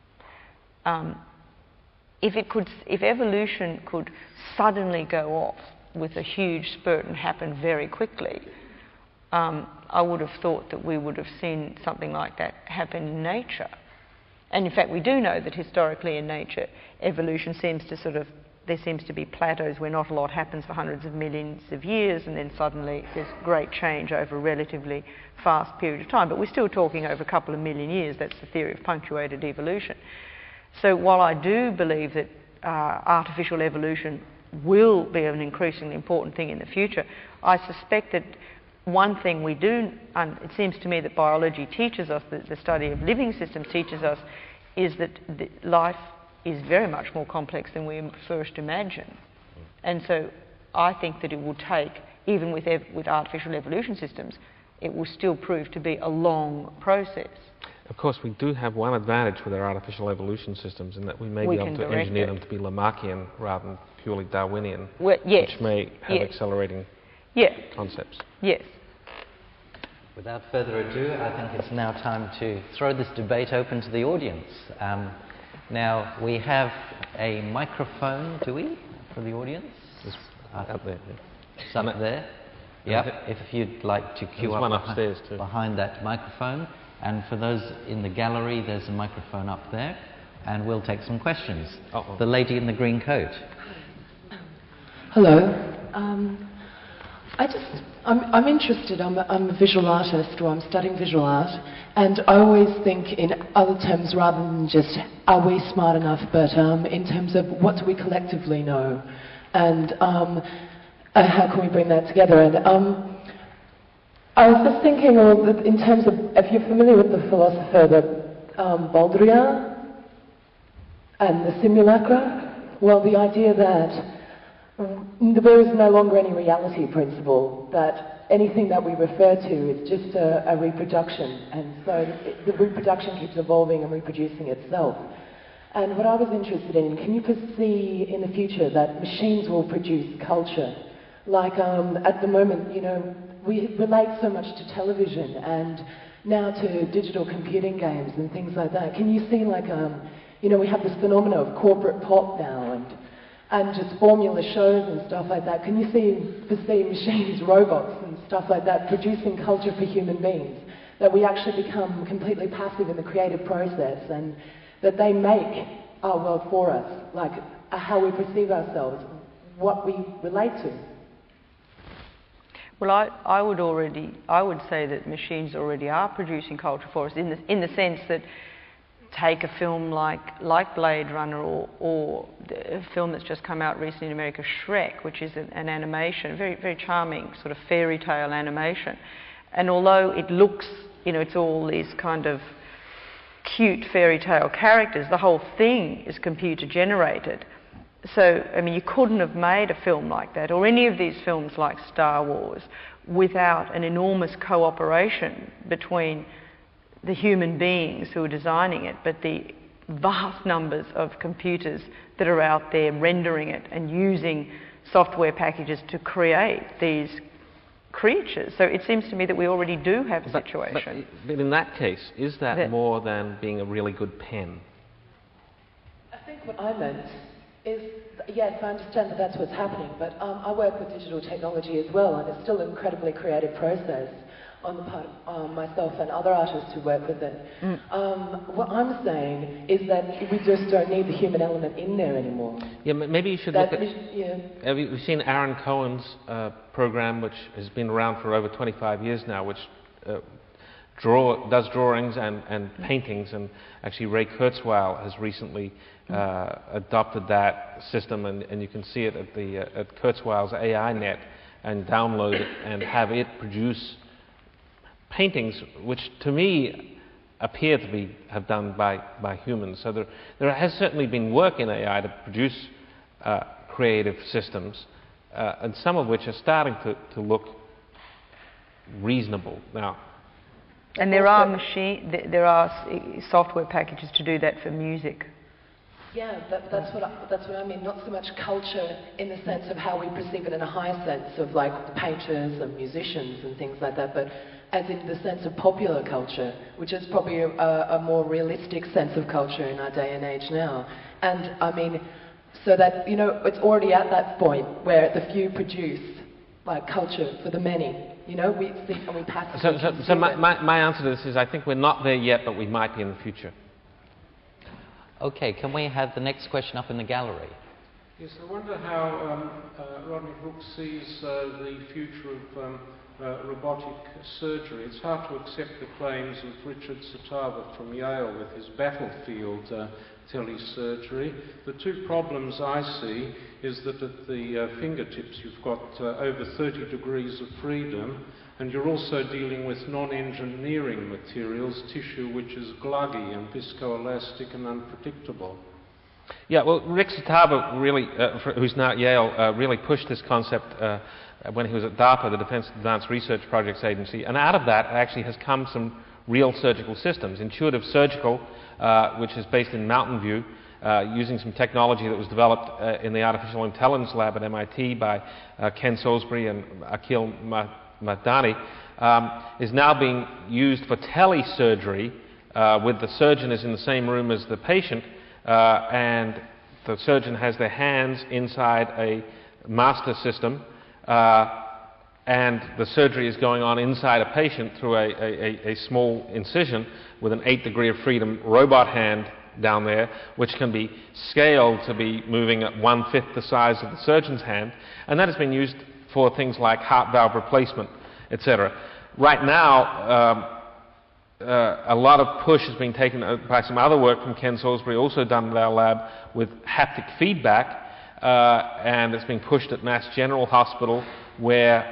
If evolution could suddenly go off with a huge spurt and happen very quickly, I would have thought that we would have seen something like that happen in nature. And in fact, we do know that historically in nature, evolution seems to there seems to be plateaus where not a lot happens for hundreds of millions of years, and then suddenly there's great change over a relatively fast period of time. But we're still talking over a couple of million years. That's the theory of punctuated evolution. So while I do believe that artificial evolution will be an increasingly important thing in the future, I suspect that one thing we do, and it seems to me that biology teaches us, that the study of living systems teaches us, is that life is very much more complex than we first imagined. And so I think that it will take, even with artificial evolution systems, it will still prove to be a long process. Of course, we do have one advantage with our artificial evolution systems, in that we may be able to engineer them to be Lamarckian rather than purely Darwinian, which may have accelerating concepts. Yes. Without further ado, I think it's now time to throw this debate open to the audience. Now, we have a microphone, do we, for the audience? It's up there. It's up there. Yeah, if you'd like to queue up one upstairs too. Behind that microphone. And for those in the gallery, there's a microphone up there, and we'll take some questions. The lady in the green coat. Hello. I'm interested. I'm a visual artist, or I'm studying visual art, and I always think in other terms rather than just are we smart enough, but in terms of what do we collectively know, and how can we bring that together? And I was just thinking, in terms of, if you're familiar with the philosopher Baudrillard and the simulacra, well, the idea that there is no longer any reality principle, that anything that we refer to is just a reproduction, and so the reproduction keeps evolving and reproducing itself. And what I was interested in, can you foresee in the future that machines will produce culture? Like at the moment, we relate so much to television and now to digital computing games and things like that. Can you see, like, we have this phenomenon of corporate pop now and just formula shows and stuff like that. Can you foresee machines, robots and stuff like that producing culture for human beings? That we actually become completely passive in the creative process and that they make our world for us, like how we perceive ourselves, what we relate to. Well, I would say that machines already are producing culture for us in the sense that take a film like Blade Runner or a film that's just come out recently in America, Shrek, which is an animation, very, very charming sort of fairy tale animation. And although it looks, it's all these kind of cute fairy tale characters, the whole thing is computer generated. So, I mean, you couldn't have made a film like that, or any of these films like Star Wars, without an enormous cooperation between the human beings who are designing it, but the vast numbers of computers that are out there rendering it and using software packages to create these creatures. So it seems to me that we already do have a situation. But in that case, is that more than being a really good pen? I think what I meant is, yes, I understand that that's what's happening, but I work with digital technology as well, and it's still an incredibly creative process on the part of myself and other artists who work with it. What I'm saying is that we just don't need the human element in there anymore. Yeah, maybe you should look at... Yeah. We've seen Aaron Cohen's program, which has been around for over 25 years now, which does drawings and paintings, and actually Ray Kurzweil has recently adopted that system, and you can see it at Kurzweil's AI net and download it and have it produce paintings which to me appear to have done by humans. So there has certainly been work in AI to produce creative systems, and some of which are starting to look reasonable now. And there are software packages to do that for music. Yeah, that's what I mean. Not so much culture in the sense of how we perceive it in a higher sense of like painters and musicians and things like that, but as in the sense of popular culture, which is probably a more realistic sense of culture in our day and age now. And I mean, so that, it's already at that point where the few produce like culture for the many. We think and we pass. So my answer to this is I think we're not there yet, but we might be in the future. Okay, can we have the next question up in the gallery? Yes, I wonder how Rodney Brooks sees the future of robotic surgery. It's hard to accept the claims of Richard Satava from Yale with his battlefield telesurgery. The two problems I see is that at the fingertips you've got over 30 degrees of freedom, and you're also dealing with non-engineering materials, tissue which is gluggy and viscoelastic and unpredictable. Yeah, well, Rick Satava really, who's now at Yale, really pushed this concept when he was at DARPA, the Defense Advanced Research Projects Agency, and out of that actually has come some real surgical systems. Intuitive Surgical, which is based in Mountain View, using some technology that was developed in the Artificial Intelligence Lab at MIT by Ken Salisbury and Akhil Madani, is now being used for telesurgery, with the surgeon is in the same room as the patient, and the surgeon has their hands inside a master system, and the surgery is going on inside a patient through a small incision with an 8 degree of freedom robot hand down there, which can be scaled to be moving at 1/5 the size of the surgeon's hand, and that has been used for things like heart valve replacement, etc. Right now, a lot of push has been taken by some other work from Ken Salisbury, also done at our lab, with haptic feedback, and it's being pushed at Mass General Hospital, where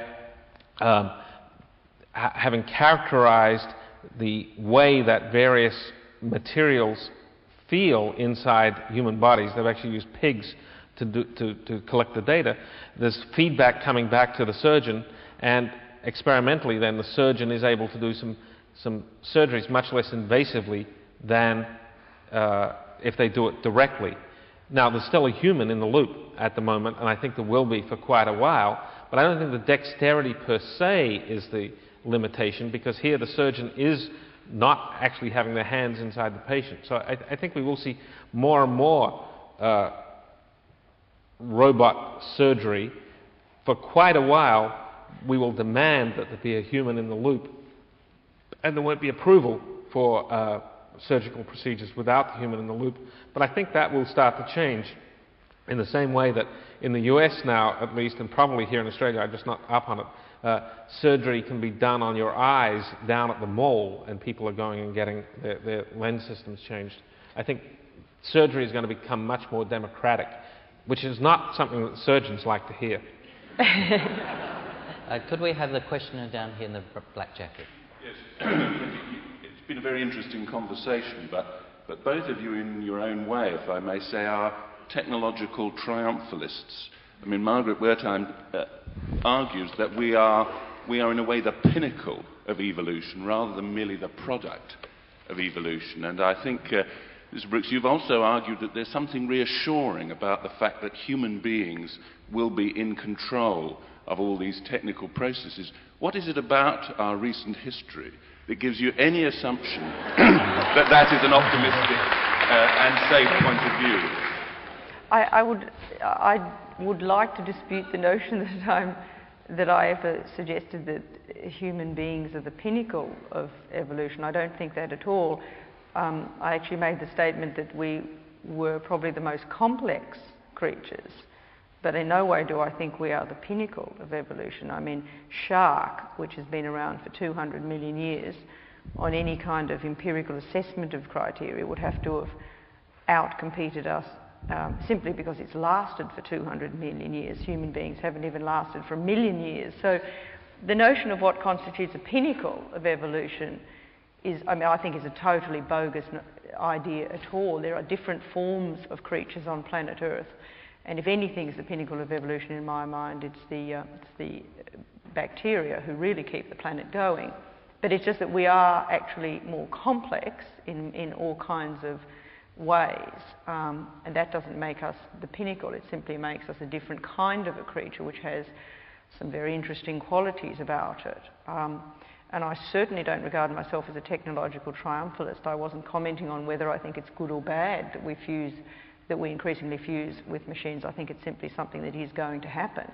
having characterized the way that various materials feel inside human bodies, they've actually used pigs to collect the data. There's feedback coming back to the surgeon, and experimentally then the surgeon is able to do some surgeries much less invasively than if they do it directly. Now, there's still a human in the loop at the moment, and I think there will be for quite a while, but I don't think the dexterity per se is the limitation, because here the surgeon is not actually having their hands inside the patient. So I think we will see more and more robot surgery. For quite a while, we will demand that there be a human in the loop, and there won't be approval for surgical procedures without the human in the loop. But I think that will start to change. In the same way that in the US now, at least, and probably here in Australia, I'm just not up on it, surgery can be done on your eyes down at the mall, and people are going and getting their lens systems changed. I think surgery is going to become much more democratic, which is not something that surgeons like to hear. Could we have the questioner down here in the black jacket? Yes. It's been a very interesting conversation, but both of you in your own way, if I may say, are technological triumphalists. I mean, Margaret Wertheim argues that we are in a way the pinnacle of evolution rather than merely the product of evolution. And I think, Mr. Brooks, you've also argued that there's something reassuring about the fact that human beings will be in control of all these technical processes. What is it about our recent history that gives you any assumption that that is an optimistic and safe point of view? I would like to dispute the notion that I ever suggested that human beings are the pinnacle of evolution. I don't think that at all. I actually made the statement that we were probably the most complex creatures, but in no way do I think we are the pinnacle of evolution. I mean, shark, which has been around for 200 million years, on any kind of empirical assessment of criteria would have to have outcompeted us simply because it's lasted for 200 million years. Human beings haven't even lasted for 1 million years. So the notion of what constitutes a pinnacle of evolution is, I think is a totally bogus idea at all. There are different forms of creatures on planet Earth, and if anything is the pinnacle of evolution in my mind, it's the bacteria who really keep the planet going. But it's just that we are actually more complex in all kinds of ways, and that doesn't make us the pinnacle. It simply makes us a different kind of a creature which has some very interesting qualities about it. And I certainly don't regard myself as a technological triumphalist. I wasn't commenting on whether I think it's good or bad that we increasingly fuse with machines. I think it's simply something that is going to happen.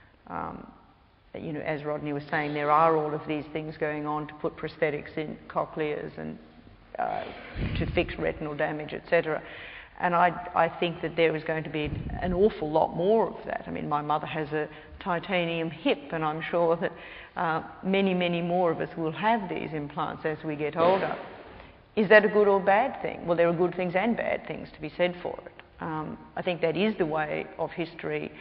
You know, as Rodney was saying, there are all of these things going on to put prosthetics in cochlears and to fix retinal damage, etc. And I think that there is going to be an awful lot more of that. I mean, my mother has a titanium hip, and I'm sure that many, many more of us will have these implants as we get older. Is that a good or bad thing? Well, there are good things and bad things to be said for it. I think that is the way of history,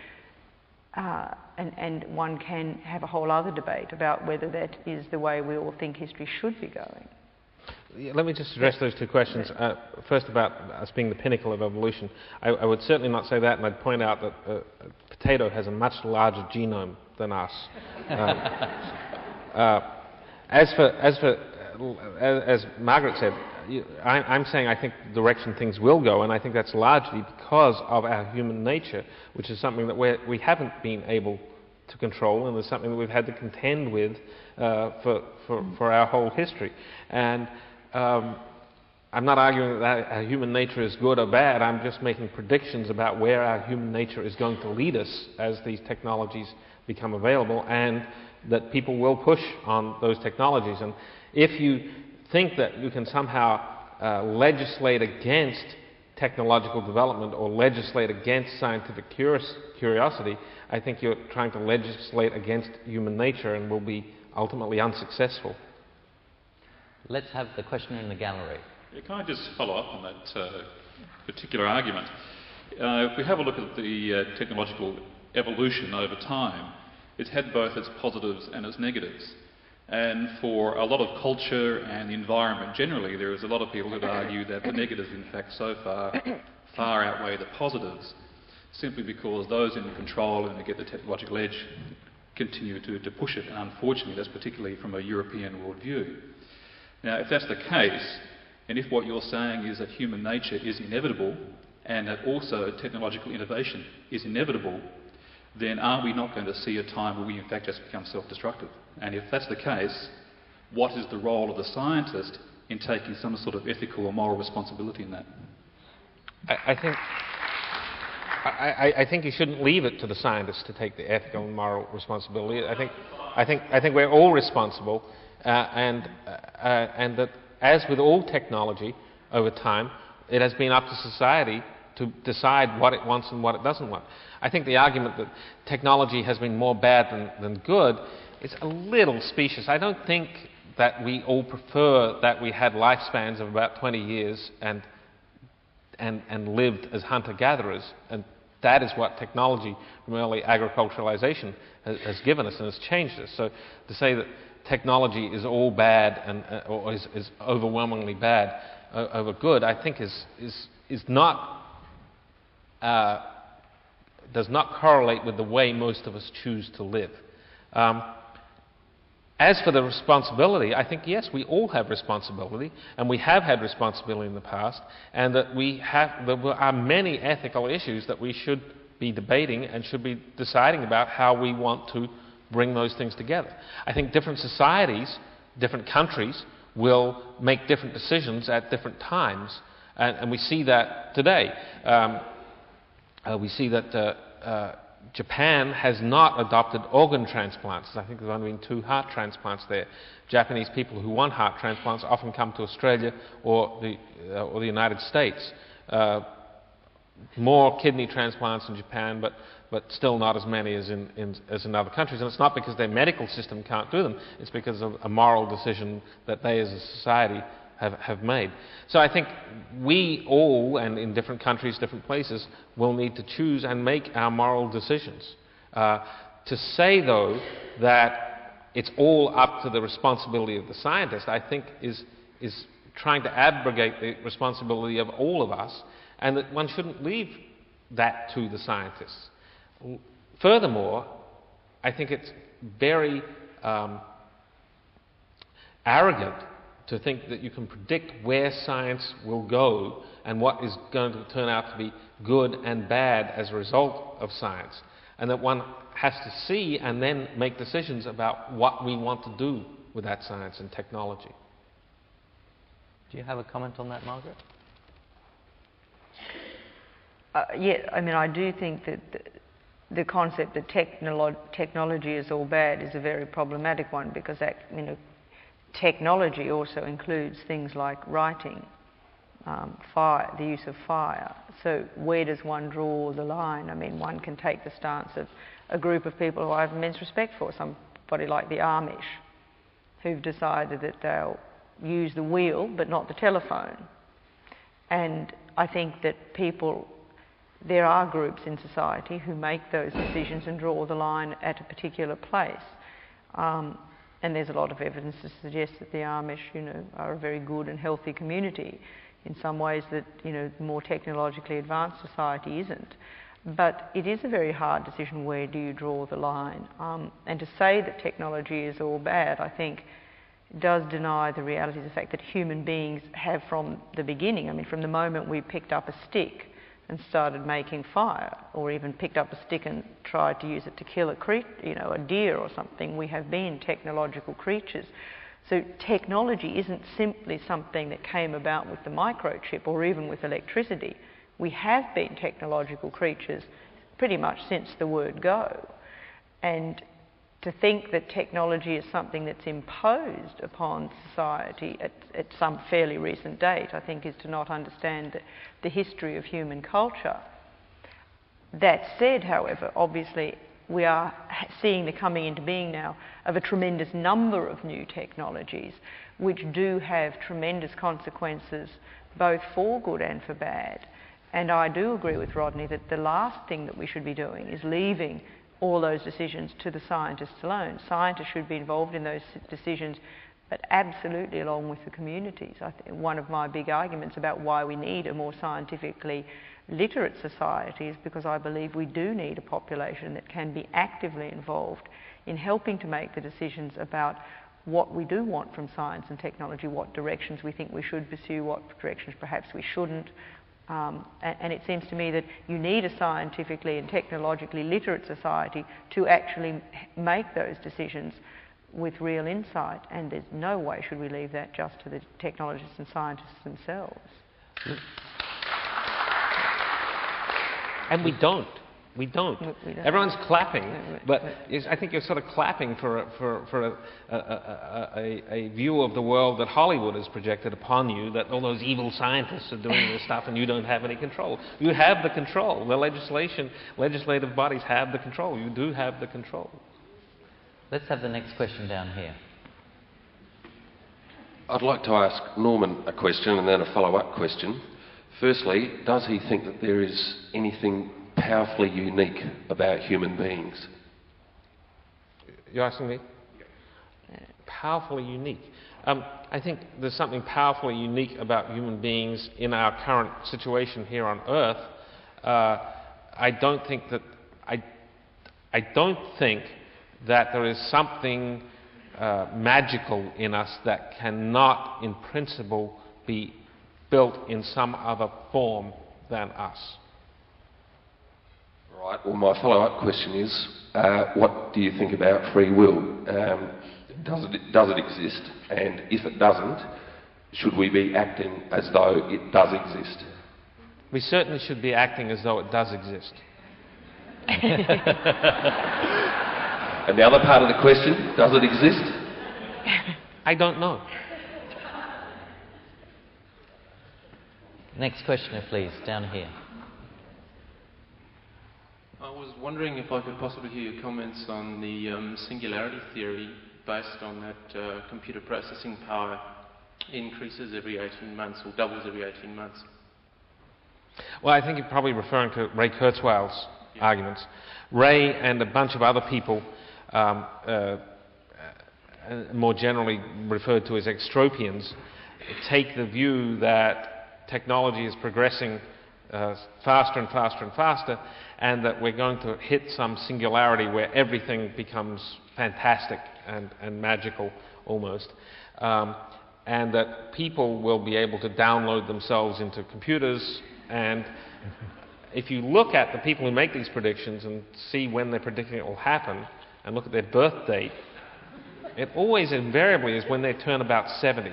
and one can have a whole other debate about whether that is the way we all think history should be going. Let me just address those two questions. First, about us being the pinnacle of evolution. I would certainly not say that, and I'd point out that a potato has a much larger genome than us. As Margaret said, I'm saying I think the direction things will go, and I think that's largely because of our human nature, which is something that we haven't been able to control, and is something that we've had to contend with for our whole history. And I'm not arguing that our human nature is good or bad. I'm just making predictions about where our human nature is going to lead us as these technologies become available, and that people will push on those technologies. And if you think that you can somehow legislate against technological development or legislate against scientific curiosity, I think you're trying to legislate against human nature and will be ultimately unsuccessful. Let's have the questioner in the gallery. Yeah, can I just follow up on that particular argument? If we have a look at the technological evolution over time, it's had both its positives and its negatives. And for a lot of culture and the environment generally, there is a lot of people who argue that the negatives, in fact, so far outweigh the positives, simply because those in control and who get the technological edge continue to push it. And unfortunately, that's particularly from a European worldview. Now, if that's the case, and if what you're saying is that human nature is inevitable and that also technological innovation is inevitable, then are we not going to see a time where we in fact just become self-destructive? And if that's the case, what is the role of the scientist in taking some sort of ethical or moral responsibility in that? I think you shouldn't leave it to the scientists to take the ethical and moral responsibility. I think we're all responsible, and that, as with all technology over time, it has been up to society to decide what it wants and what it doesn't want. I think the argument that technology has been more bad than good is a little specious. I don't think that we all prefer that we had lifespans of about 20 years and lived as hunter-gatherers, and that is what technology from early agriculturalization has given us and has changed us. So to say that technology is all bad or is overwhelmingly bad over good, I think is not does not correlate with the way most of us choose to live. As for the responsibility, I think, yes, we all have responsibility, and we have had responsibility in the past, and that there are many ethical issues that we should be debating and should be deciding about how we want to bring those things together. I think different societies, different countries, will make different decisions at different times, and we see that today. We see that Japan has not adopted organ transplants. I think there's only been 2 heart transplants there. Japanese people who want heart transplants often come to Australia or the United States. More kidney transplants in Japan, but still not as many as in other countries. And it's not because their medical system can't do them, it's because of a moral decision that they as a society have made. So I think we all, and in different countries, different places, will need to choose and make our moral decisions. To say, though, that it's all up to the responsibility of the scientist, I think is trying to abrogate the responsibility of all of us, and that one shouldn't leave that to the scientists. Furthermore, I think it's very arrogant to think that you can predict where science will go and what is going to turn out to be good and bad as a result of science, and that one has to see and then make decisions about what we want to do with that science and technology. Do you have a comment on that, Margaret? Yeah, I mean, I do think that the concept that technology is all bad is a very problematic one, because that, technology also includes things like writing, fire, the use of fire. So where does one draw the line? I mean, one can take the stance of a group of people who I have immense respect for, somebody like the Amish, who've decided that they'll use the wheel but not the telephone. And I think that there are groups in society who make those decisions and draw the line at a particular place. And there's a lot of evidence to suggest that the Amish, are a very good and healthy community in some ways that, the more technologically advanced society isn't. But it is a very hard decision, where do you draw the line? And to say that technology is all bad, I think, does deny the reality of the fact that human beings have from the beginning, from the moment we picked up a stick and started making fire, or even picked up a stick and tried to use it to kill a deer or something, we have been technological creatures. So technology isn't simply something that came about with the microchip or even with electricity. We have been technological creatures pretty much since the word go. And to think that technology is something that's imposed upon society at some fairly recent date, I think, is to not understand the history of human culture. That said, however, obviously we are seeing the coming into being now of a tremendous number of new technologies which do have tremendous consequences both for good and for bad. And I do agree with Rodney that the last thing that we should be doing is leaving all those decisions to the scientists alone. Scientists should be involved in those decisions, but absolutely along with the communities. I think one of my big arguments about why we need a more scientifically literate society is because I believe we do need a population that can be actively involved in helping to make the decisions about what we do want from science and technology, what directions we think we should pursue, what directions perhaps we shouldn't. And it seems to me that you need a scientifically and technologically literate society to actually make those decisions with real insight, and there's no way should we leave that just to the technologists and scientists themselves. And we don't. We don't. We don't. Everyone's clapping, but but- I think you're sort of clapping for a view of the world that Hollywood has projected upon you, that all those evil scientists are doing this stuff and you don't have any control. You have the control. The legislative bodies have the control. You do have the control. Let's have the next question down here. I'd like to ask Norman a question and then a follow-up question. Firstly, does he think that there is anything powerfully unique about human beings? You're asking me? Powerfully unique. I think there's something powerfully unique about human beings in our current situation here on Earth. I don't think that there is something magical in us that cannot, in principle, be built in some other form than us. Right. Well, my follow-up question is, what do you think about free will? Does it exist? And if it doesn't, should we be acting as though it does exist? We certainly should be acting as though it does exist. And the other part of the question, does it exist? I don't know. Next questioner, please, down here. I was wondering if I could possibly hear your comments on the singularity theory based on that computer processing power increases every 18 months or doubles every 18 months. Well, I think you're probably referring to Ray Kurzweil's arguments. Ray and a bunch of other people, more generally referred to as extropians, take the view that technology is progressing faster and faster and faster, and that we're going to hit some singularity where everything becomes fantastic and magical almost, and that people will be able to download themselves into computers. And if you look at the people who make these predictions and see when they're predicting it will happen, and look at their birth date, it always invariably is when they turn about 70.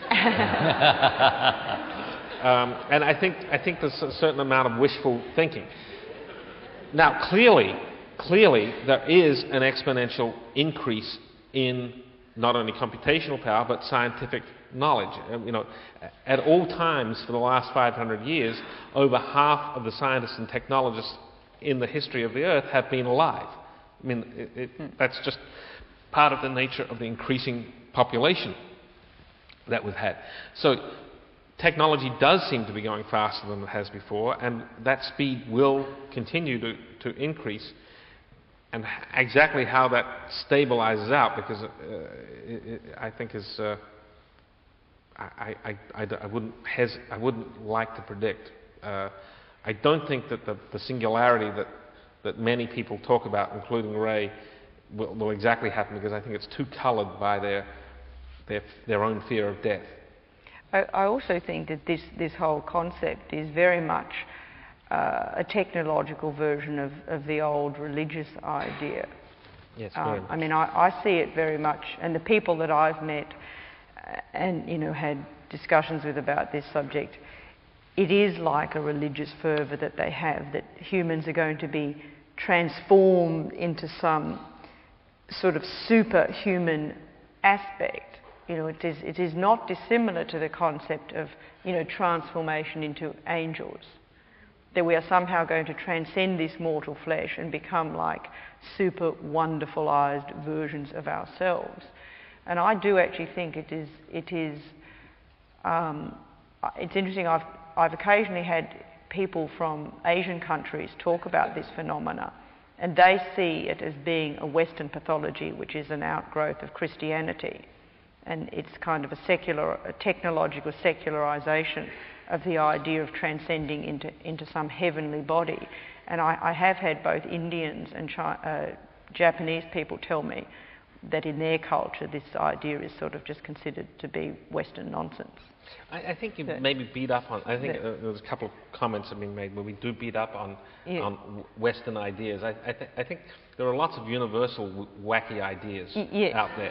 And I think there's a certain amount of wishful thinking. Now, clearly, there is an exponential increase in not only computational power but scientific knowledge. At all times for the last 500 years, over half of the scientists and technologists in the history of the Earth have been alive. I mean, that's just part of the nature of the increasing population that we've had. So technology does seem to be going faster than it has before, and that speed will continue to increase. And exactly how that stabilizes out, because I think is I wouldn't like to predict. I don't think that the singularity that many people talk about, including Ray, will exactly happen, because I think it's too coloured by their own fear of death. I also think that this whole concept is very much a technological version of the old religious idea. Yes, very much. I mean, I see it very much, and the people that I've met and had discussions with about this subject, it is like a religious fervour that they have, that humans are going to be transformed into some sort of superhuman aspect. It is not dissimilar to the concept of transformation into angels, that we are somehow going to transcend this mortal flesh and become like super wonderfulized versions of ourselves. And I do actually think it is it's interesting. I've occasionally had people from Asian countries talk about this phenomena, and they see it as being a Western pathology, which is an outgrowth of Christianity. And it's kind of a technological secularization of the idea of transcending into some heavenly body. And I have had both Indians and Japanese people tell me that in their culture this idea is sort of just considered to be Western nonsense. I think you maybe beat up on... I think there's a couple of comments have been made where we do beat up on Western ideas. I think there are lots of universal wacky ideas out there.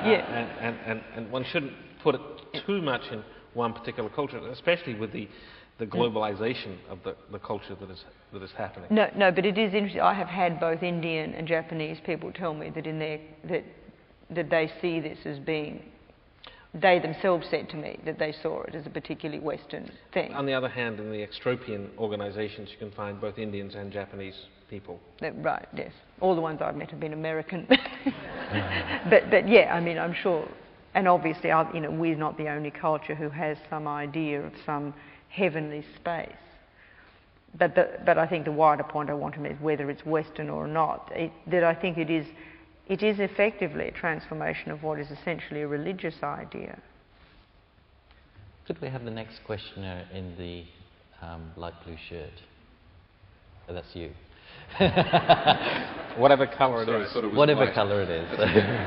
And one shouldn't put it too much in one particular culture, especially with the the globalization of the culture that is happening. No, but it is interesting. I have had both Indian and Japanese people tell me that that they see this as being. They themselves said to me that they saw it as a particularly Western thing. On the other hand, in the extropian organizations, you can find both Indians and Japanese people. Right, yes. All the ones I've met have been American. but yeah, I mean, I'm sure. And obviously, we're not the only culture who has some idea of some heavenly space. But I think the wider point I want to make is whether it's Western or not, that I think it is effectively a transformation of what is essentially a religious idea. Could we have the next questioner in the light blue shirt? Oh, that's you. Whatever colour it is. Whatever colour it is.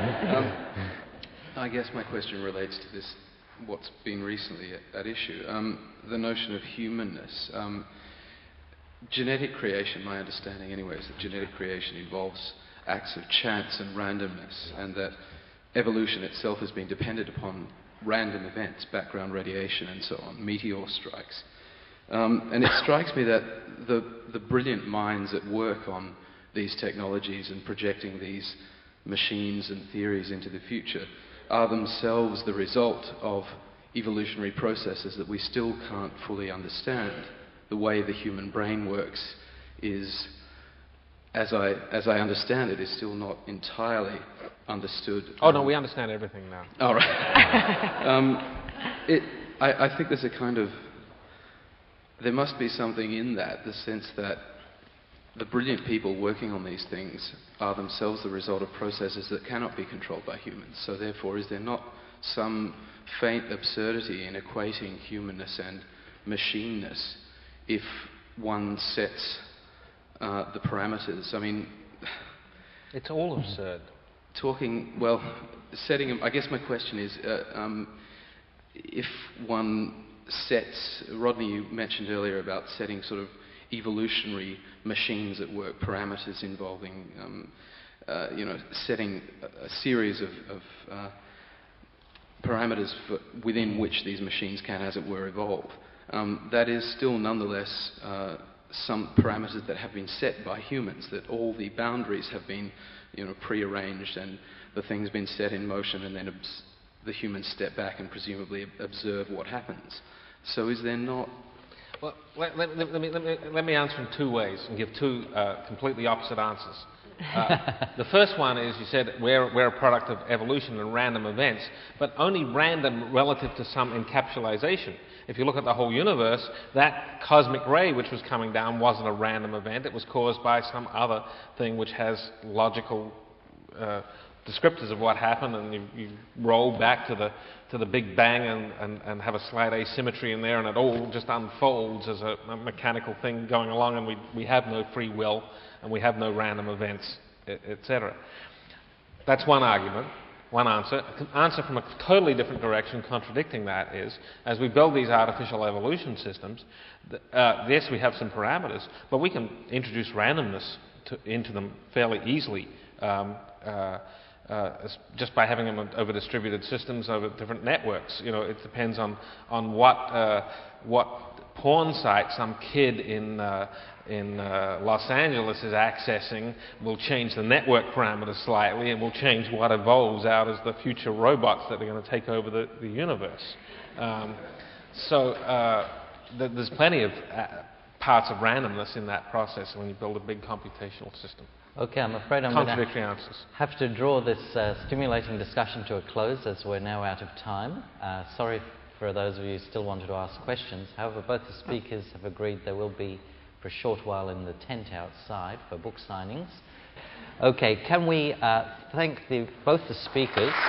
I guess my question relates to this, what's been recently at issue, the notion of humanness. Genetic creation, my understanding anyway, is that genetic creation involves acts of chance and randomness, and that evolution itself has been dependent upon random events, background radiation and so on, meteor strikes. And it strikes me that the brilliant minds at work on these technologies and projecting these machines and theories into the future are themselves the result of evolutionary processes that we still can't fully understand. The way the human brain works is, as I understand it, is still not entirely understood. Oh no, we understand everything now. All right. I think there's a kind of, there must be something in that, the sense that the brilliant people working on these things are themselves the result of processes that cannot be controlled by humans. So therefore, is there not some faint absurdity in equating humanness and machineness if one sets the parameters? I mean, it's all absurd. Setting them, I guess my question is, if one sets, Rodney, you mentioned earlier about setting sort of evolutionary machines at work, parameters involving, setting a series of parameters within which these machines can, as it were, evolve. That is still nonetheless some parameters that have been set by humans, that all the boundaries have been prearranged and the thing's been set in motion, and then the humans step back and presumably observe what happens. So is there not... Well, let me answer in two ways and give two completely opposite answers. The first one is, you said we're a product of evolution and random events, but only random relative to some encapsulation. If you look at the whole universe, that cosmic ray which was coming down wasn't a random event. It was caused by some other thing which has logical descriptors of what happened, and you roll back to the Big Bang and have a slight asymmetry in there, and it all just unfolds as a mechanical thing going along, and we have no free will, and we have no random events, etc. That's one argument, one answer. An answer from a totally different direction contradicting that is, as we build these artificial evolution systems, yes, we have some parameters, but we can introduce randomness into them fairly easily, just by having them over distributed systems, over different networks. It depends on what porn site some kid in Los Angeles is accessing will change the network parameters slightly, and will change what evolves out as the future robots that are going to take over the universe. There's plenty of parts of randomness in that process when you build a big computational system. Okay, I'm afraid I'm going to have to draw this stimulating discussion to a close, as we're now out of time. Sorry for those of you who still wanted to ask questions. However, both the speakers have agreed they will be for a short while in the tent outside for book signings. Okay, can we thank both the speakers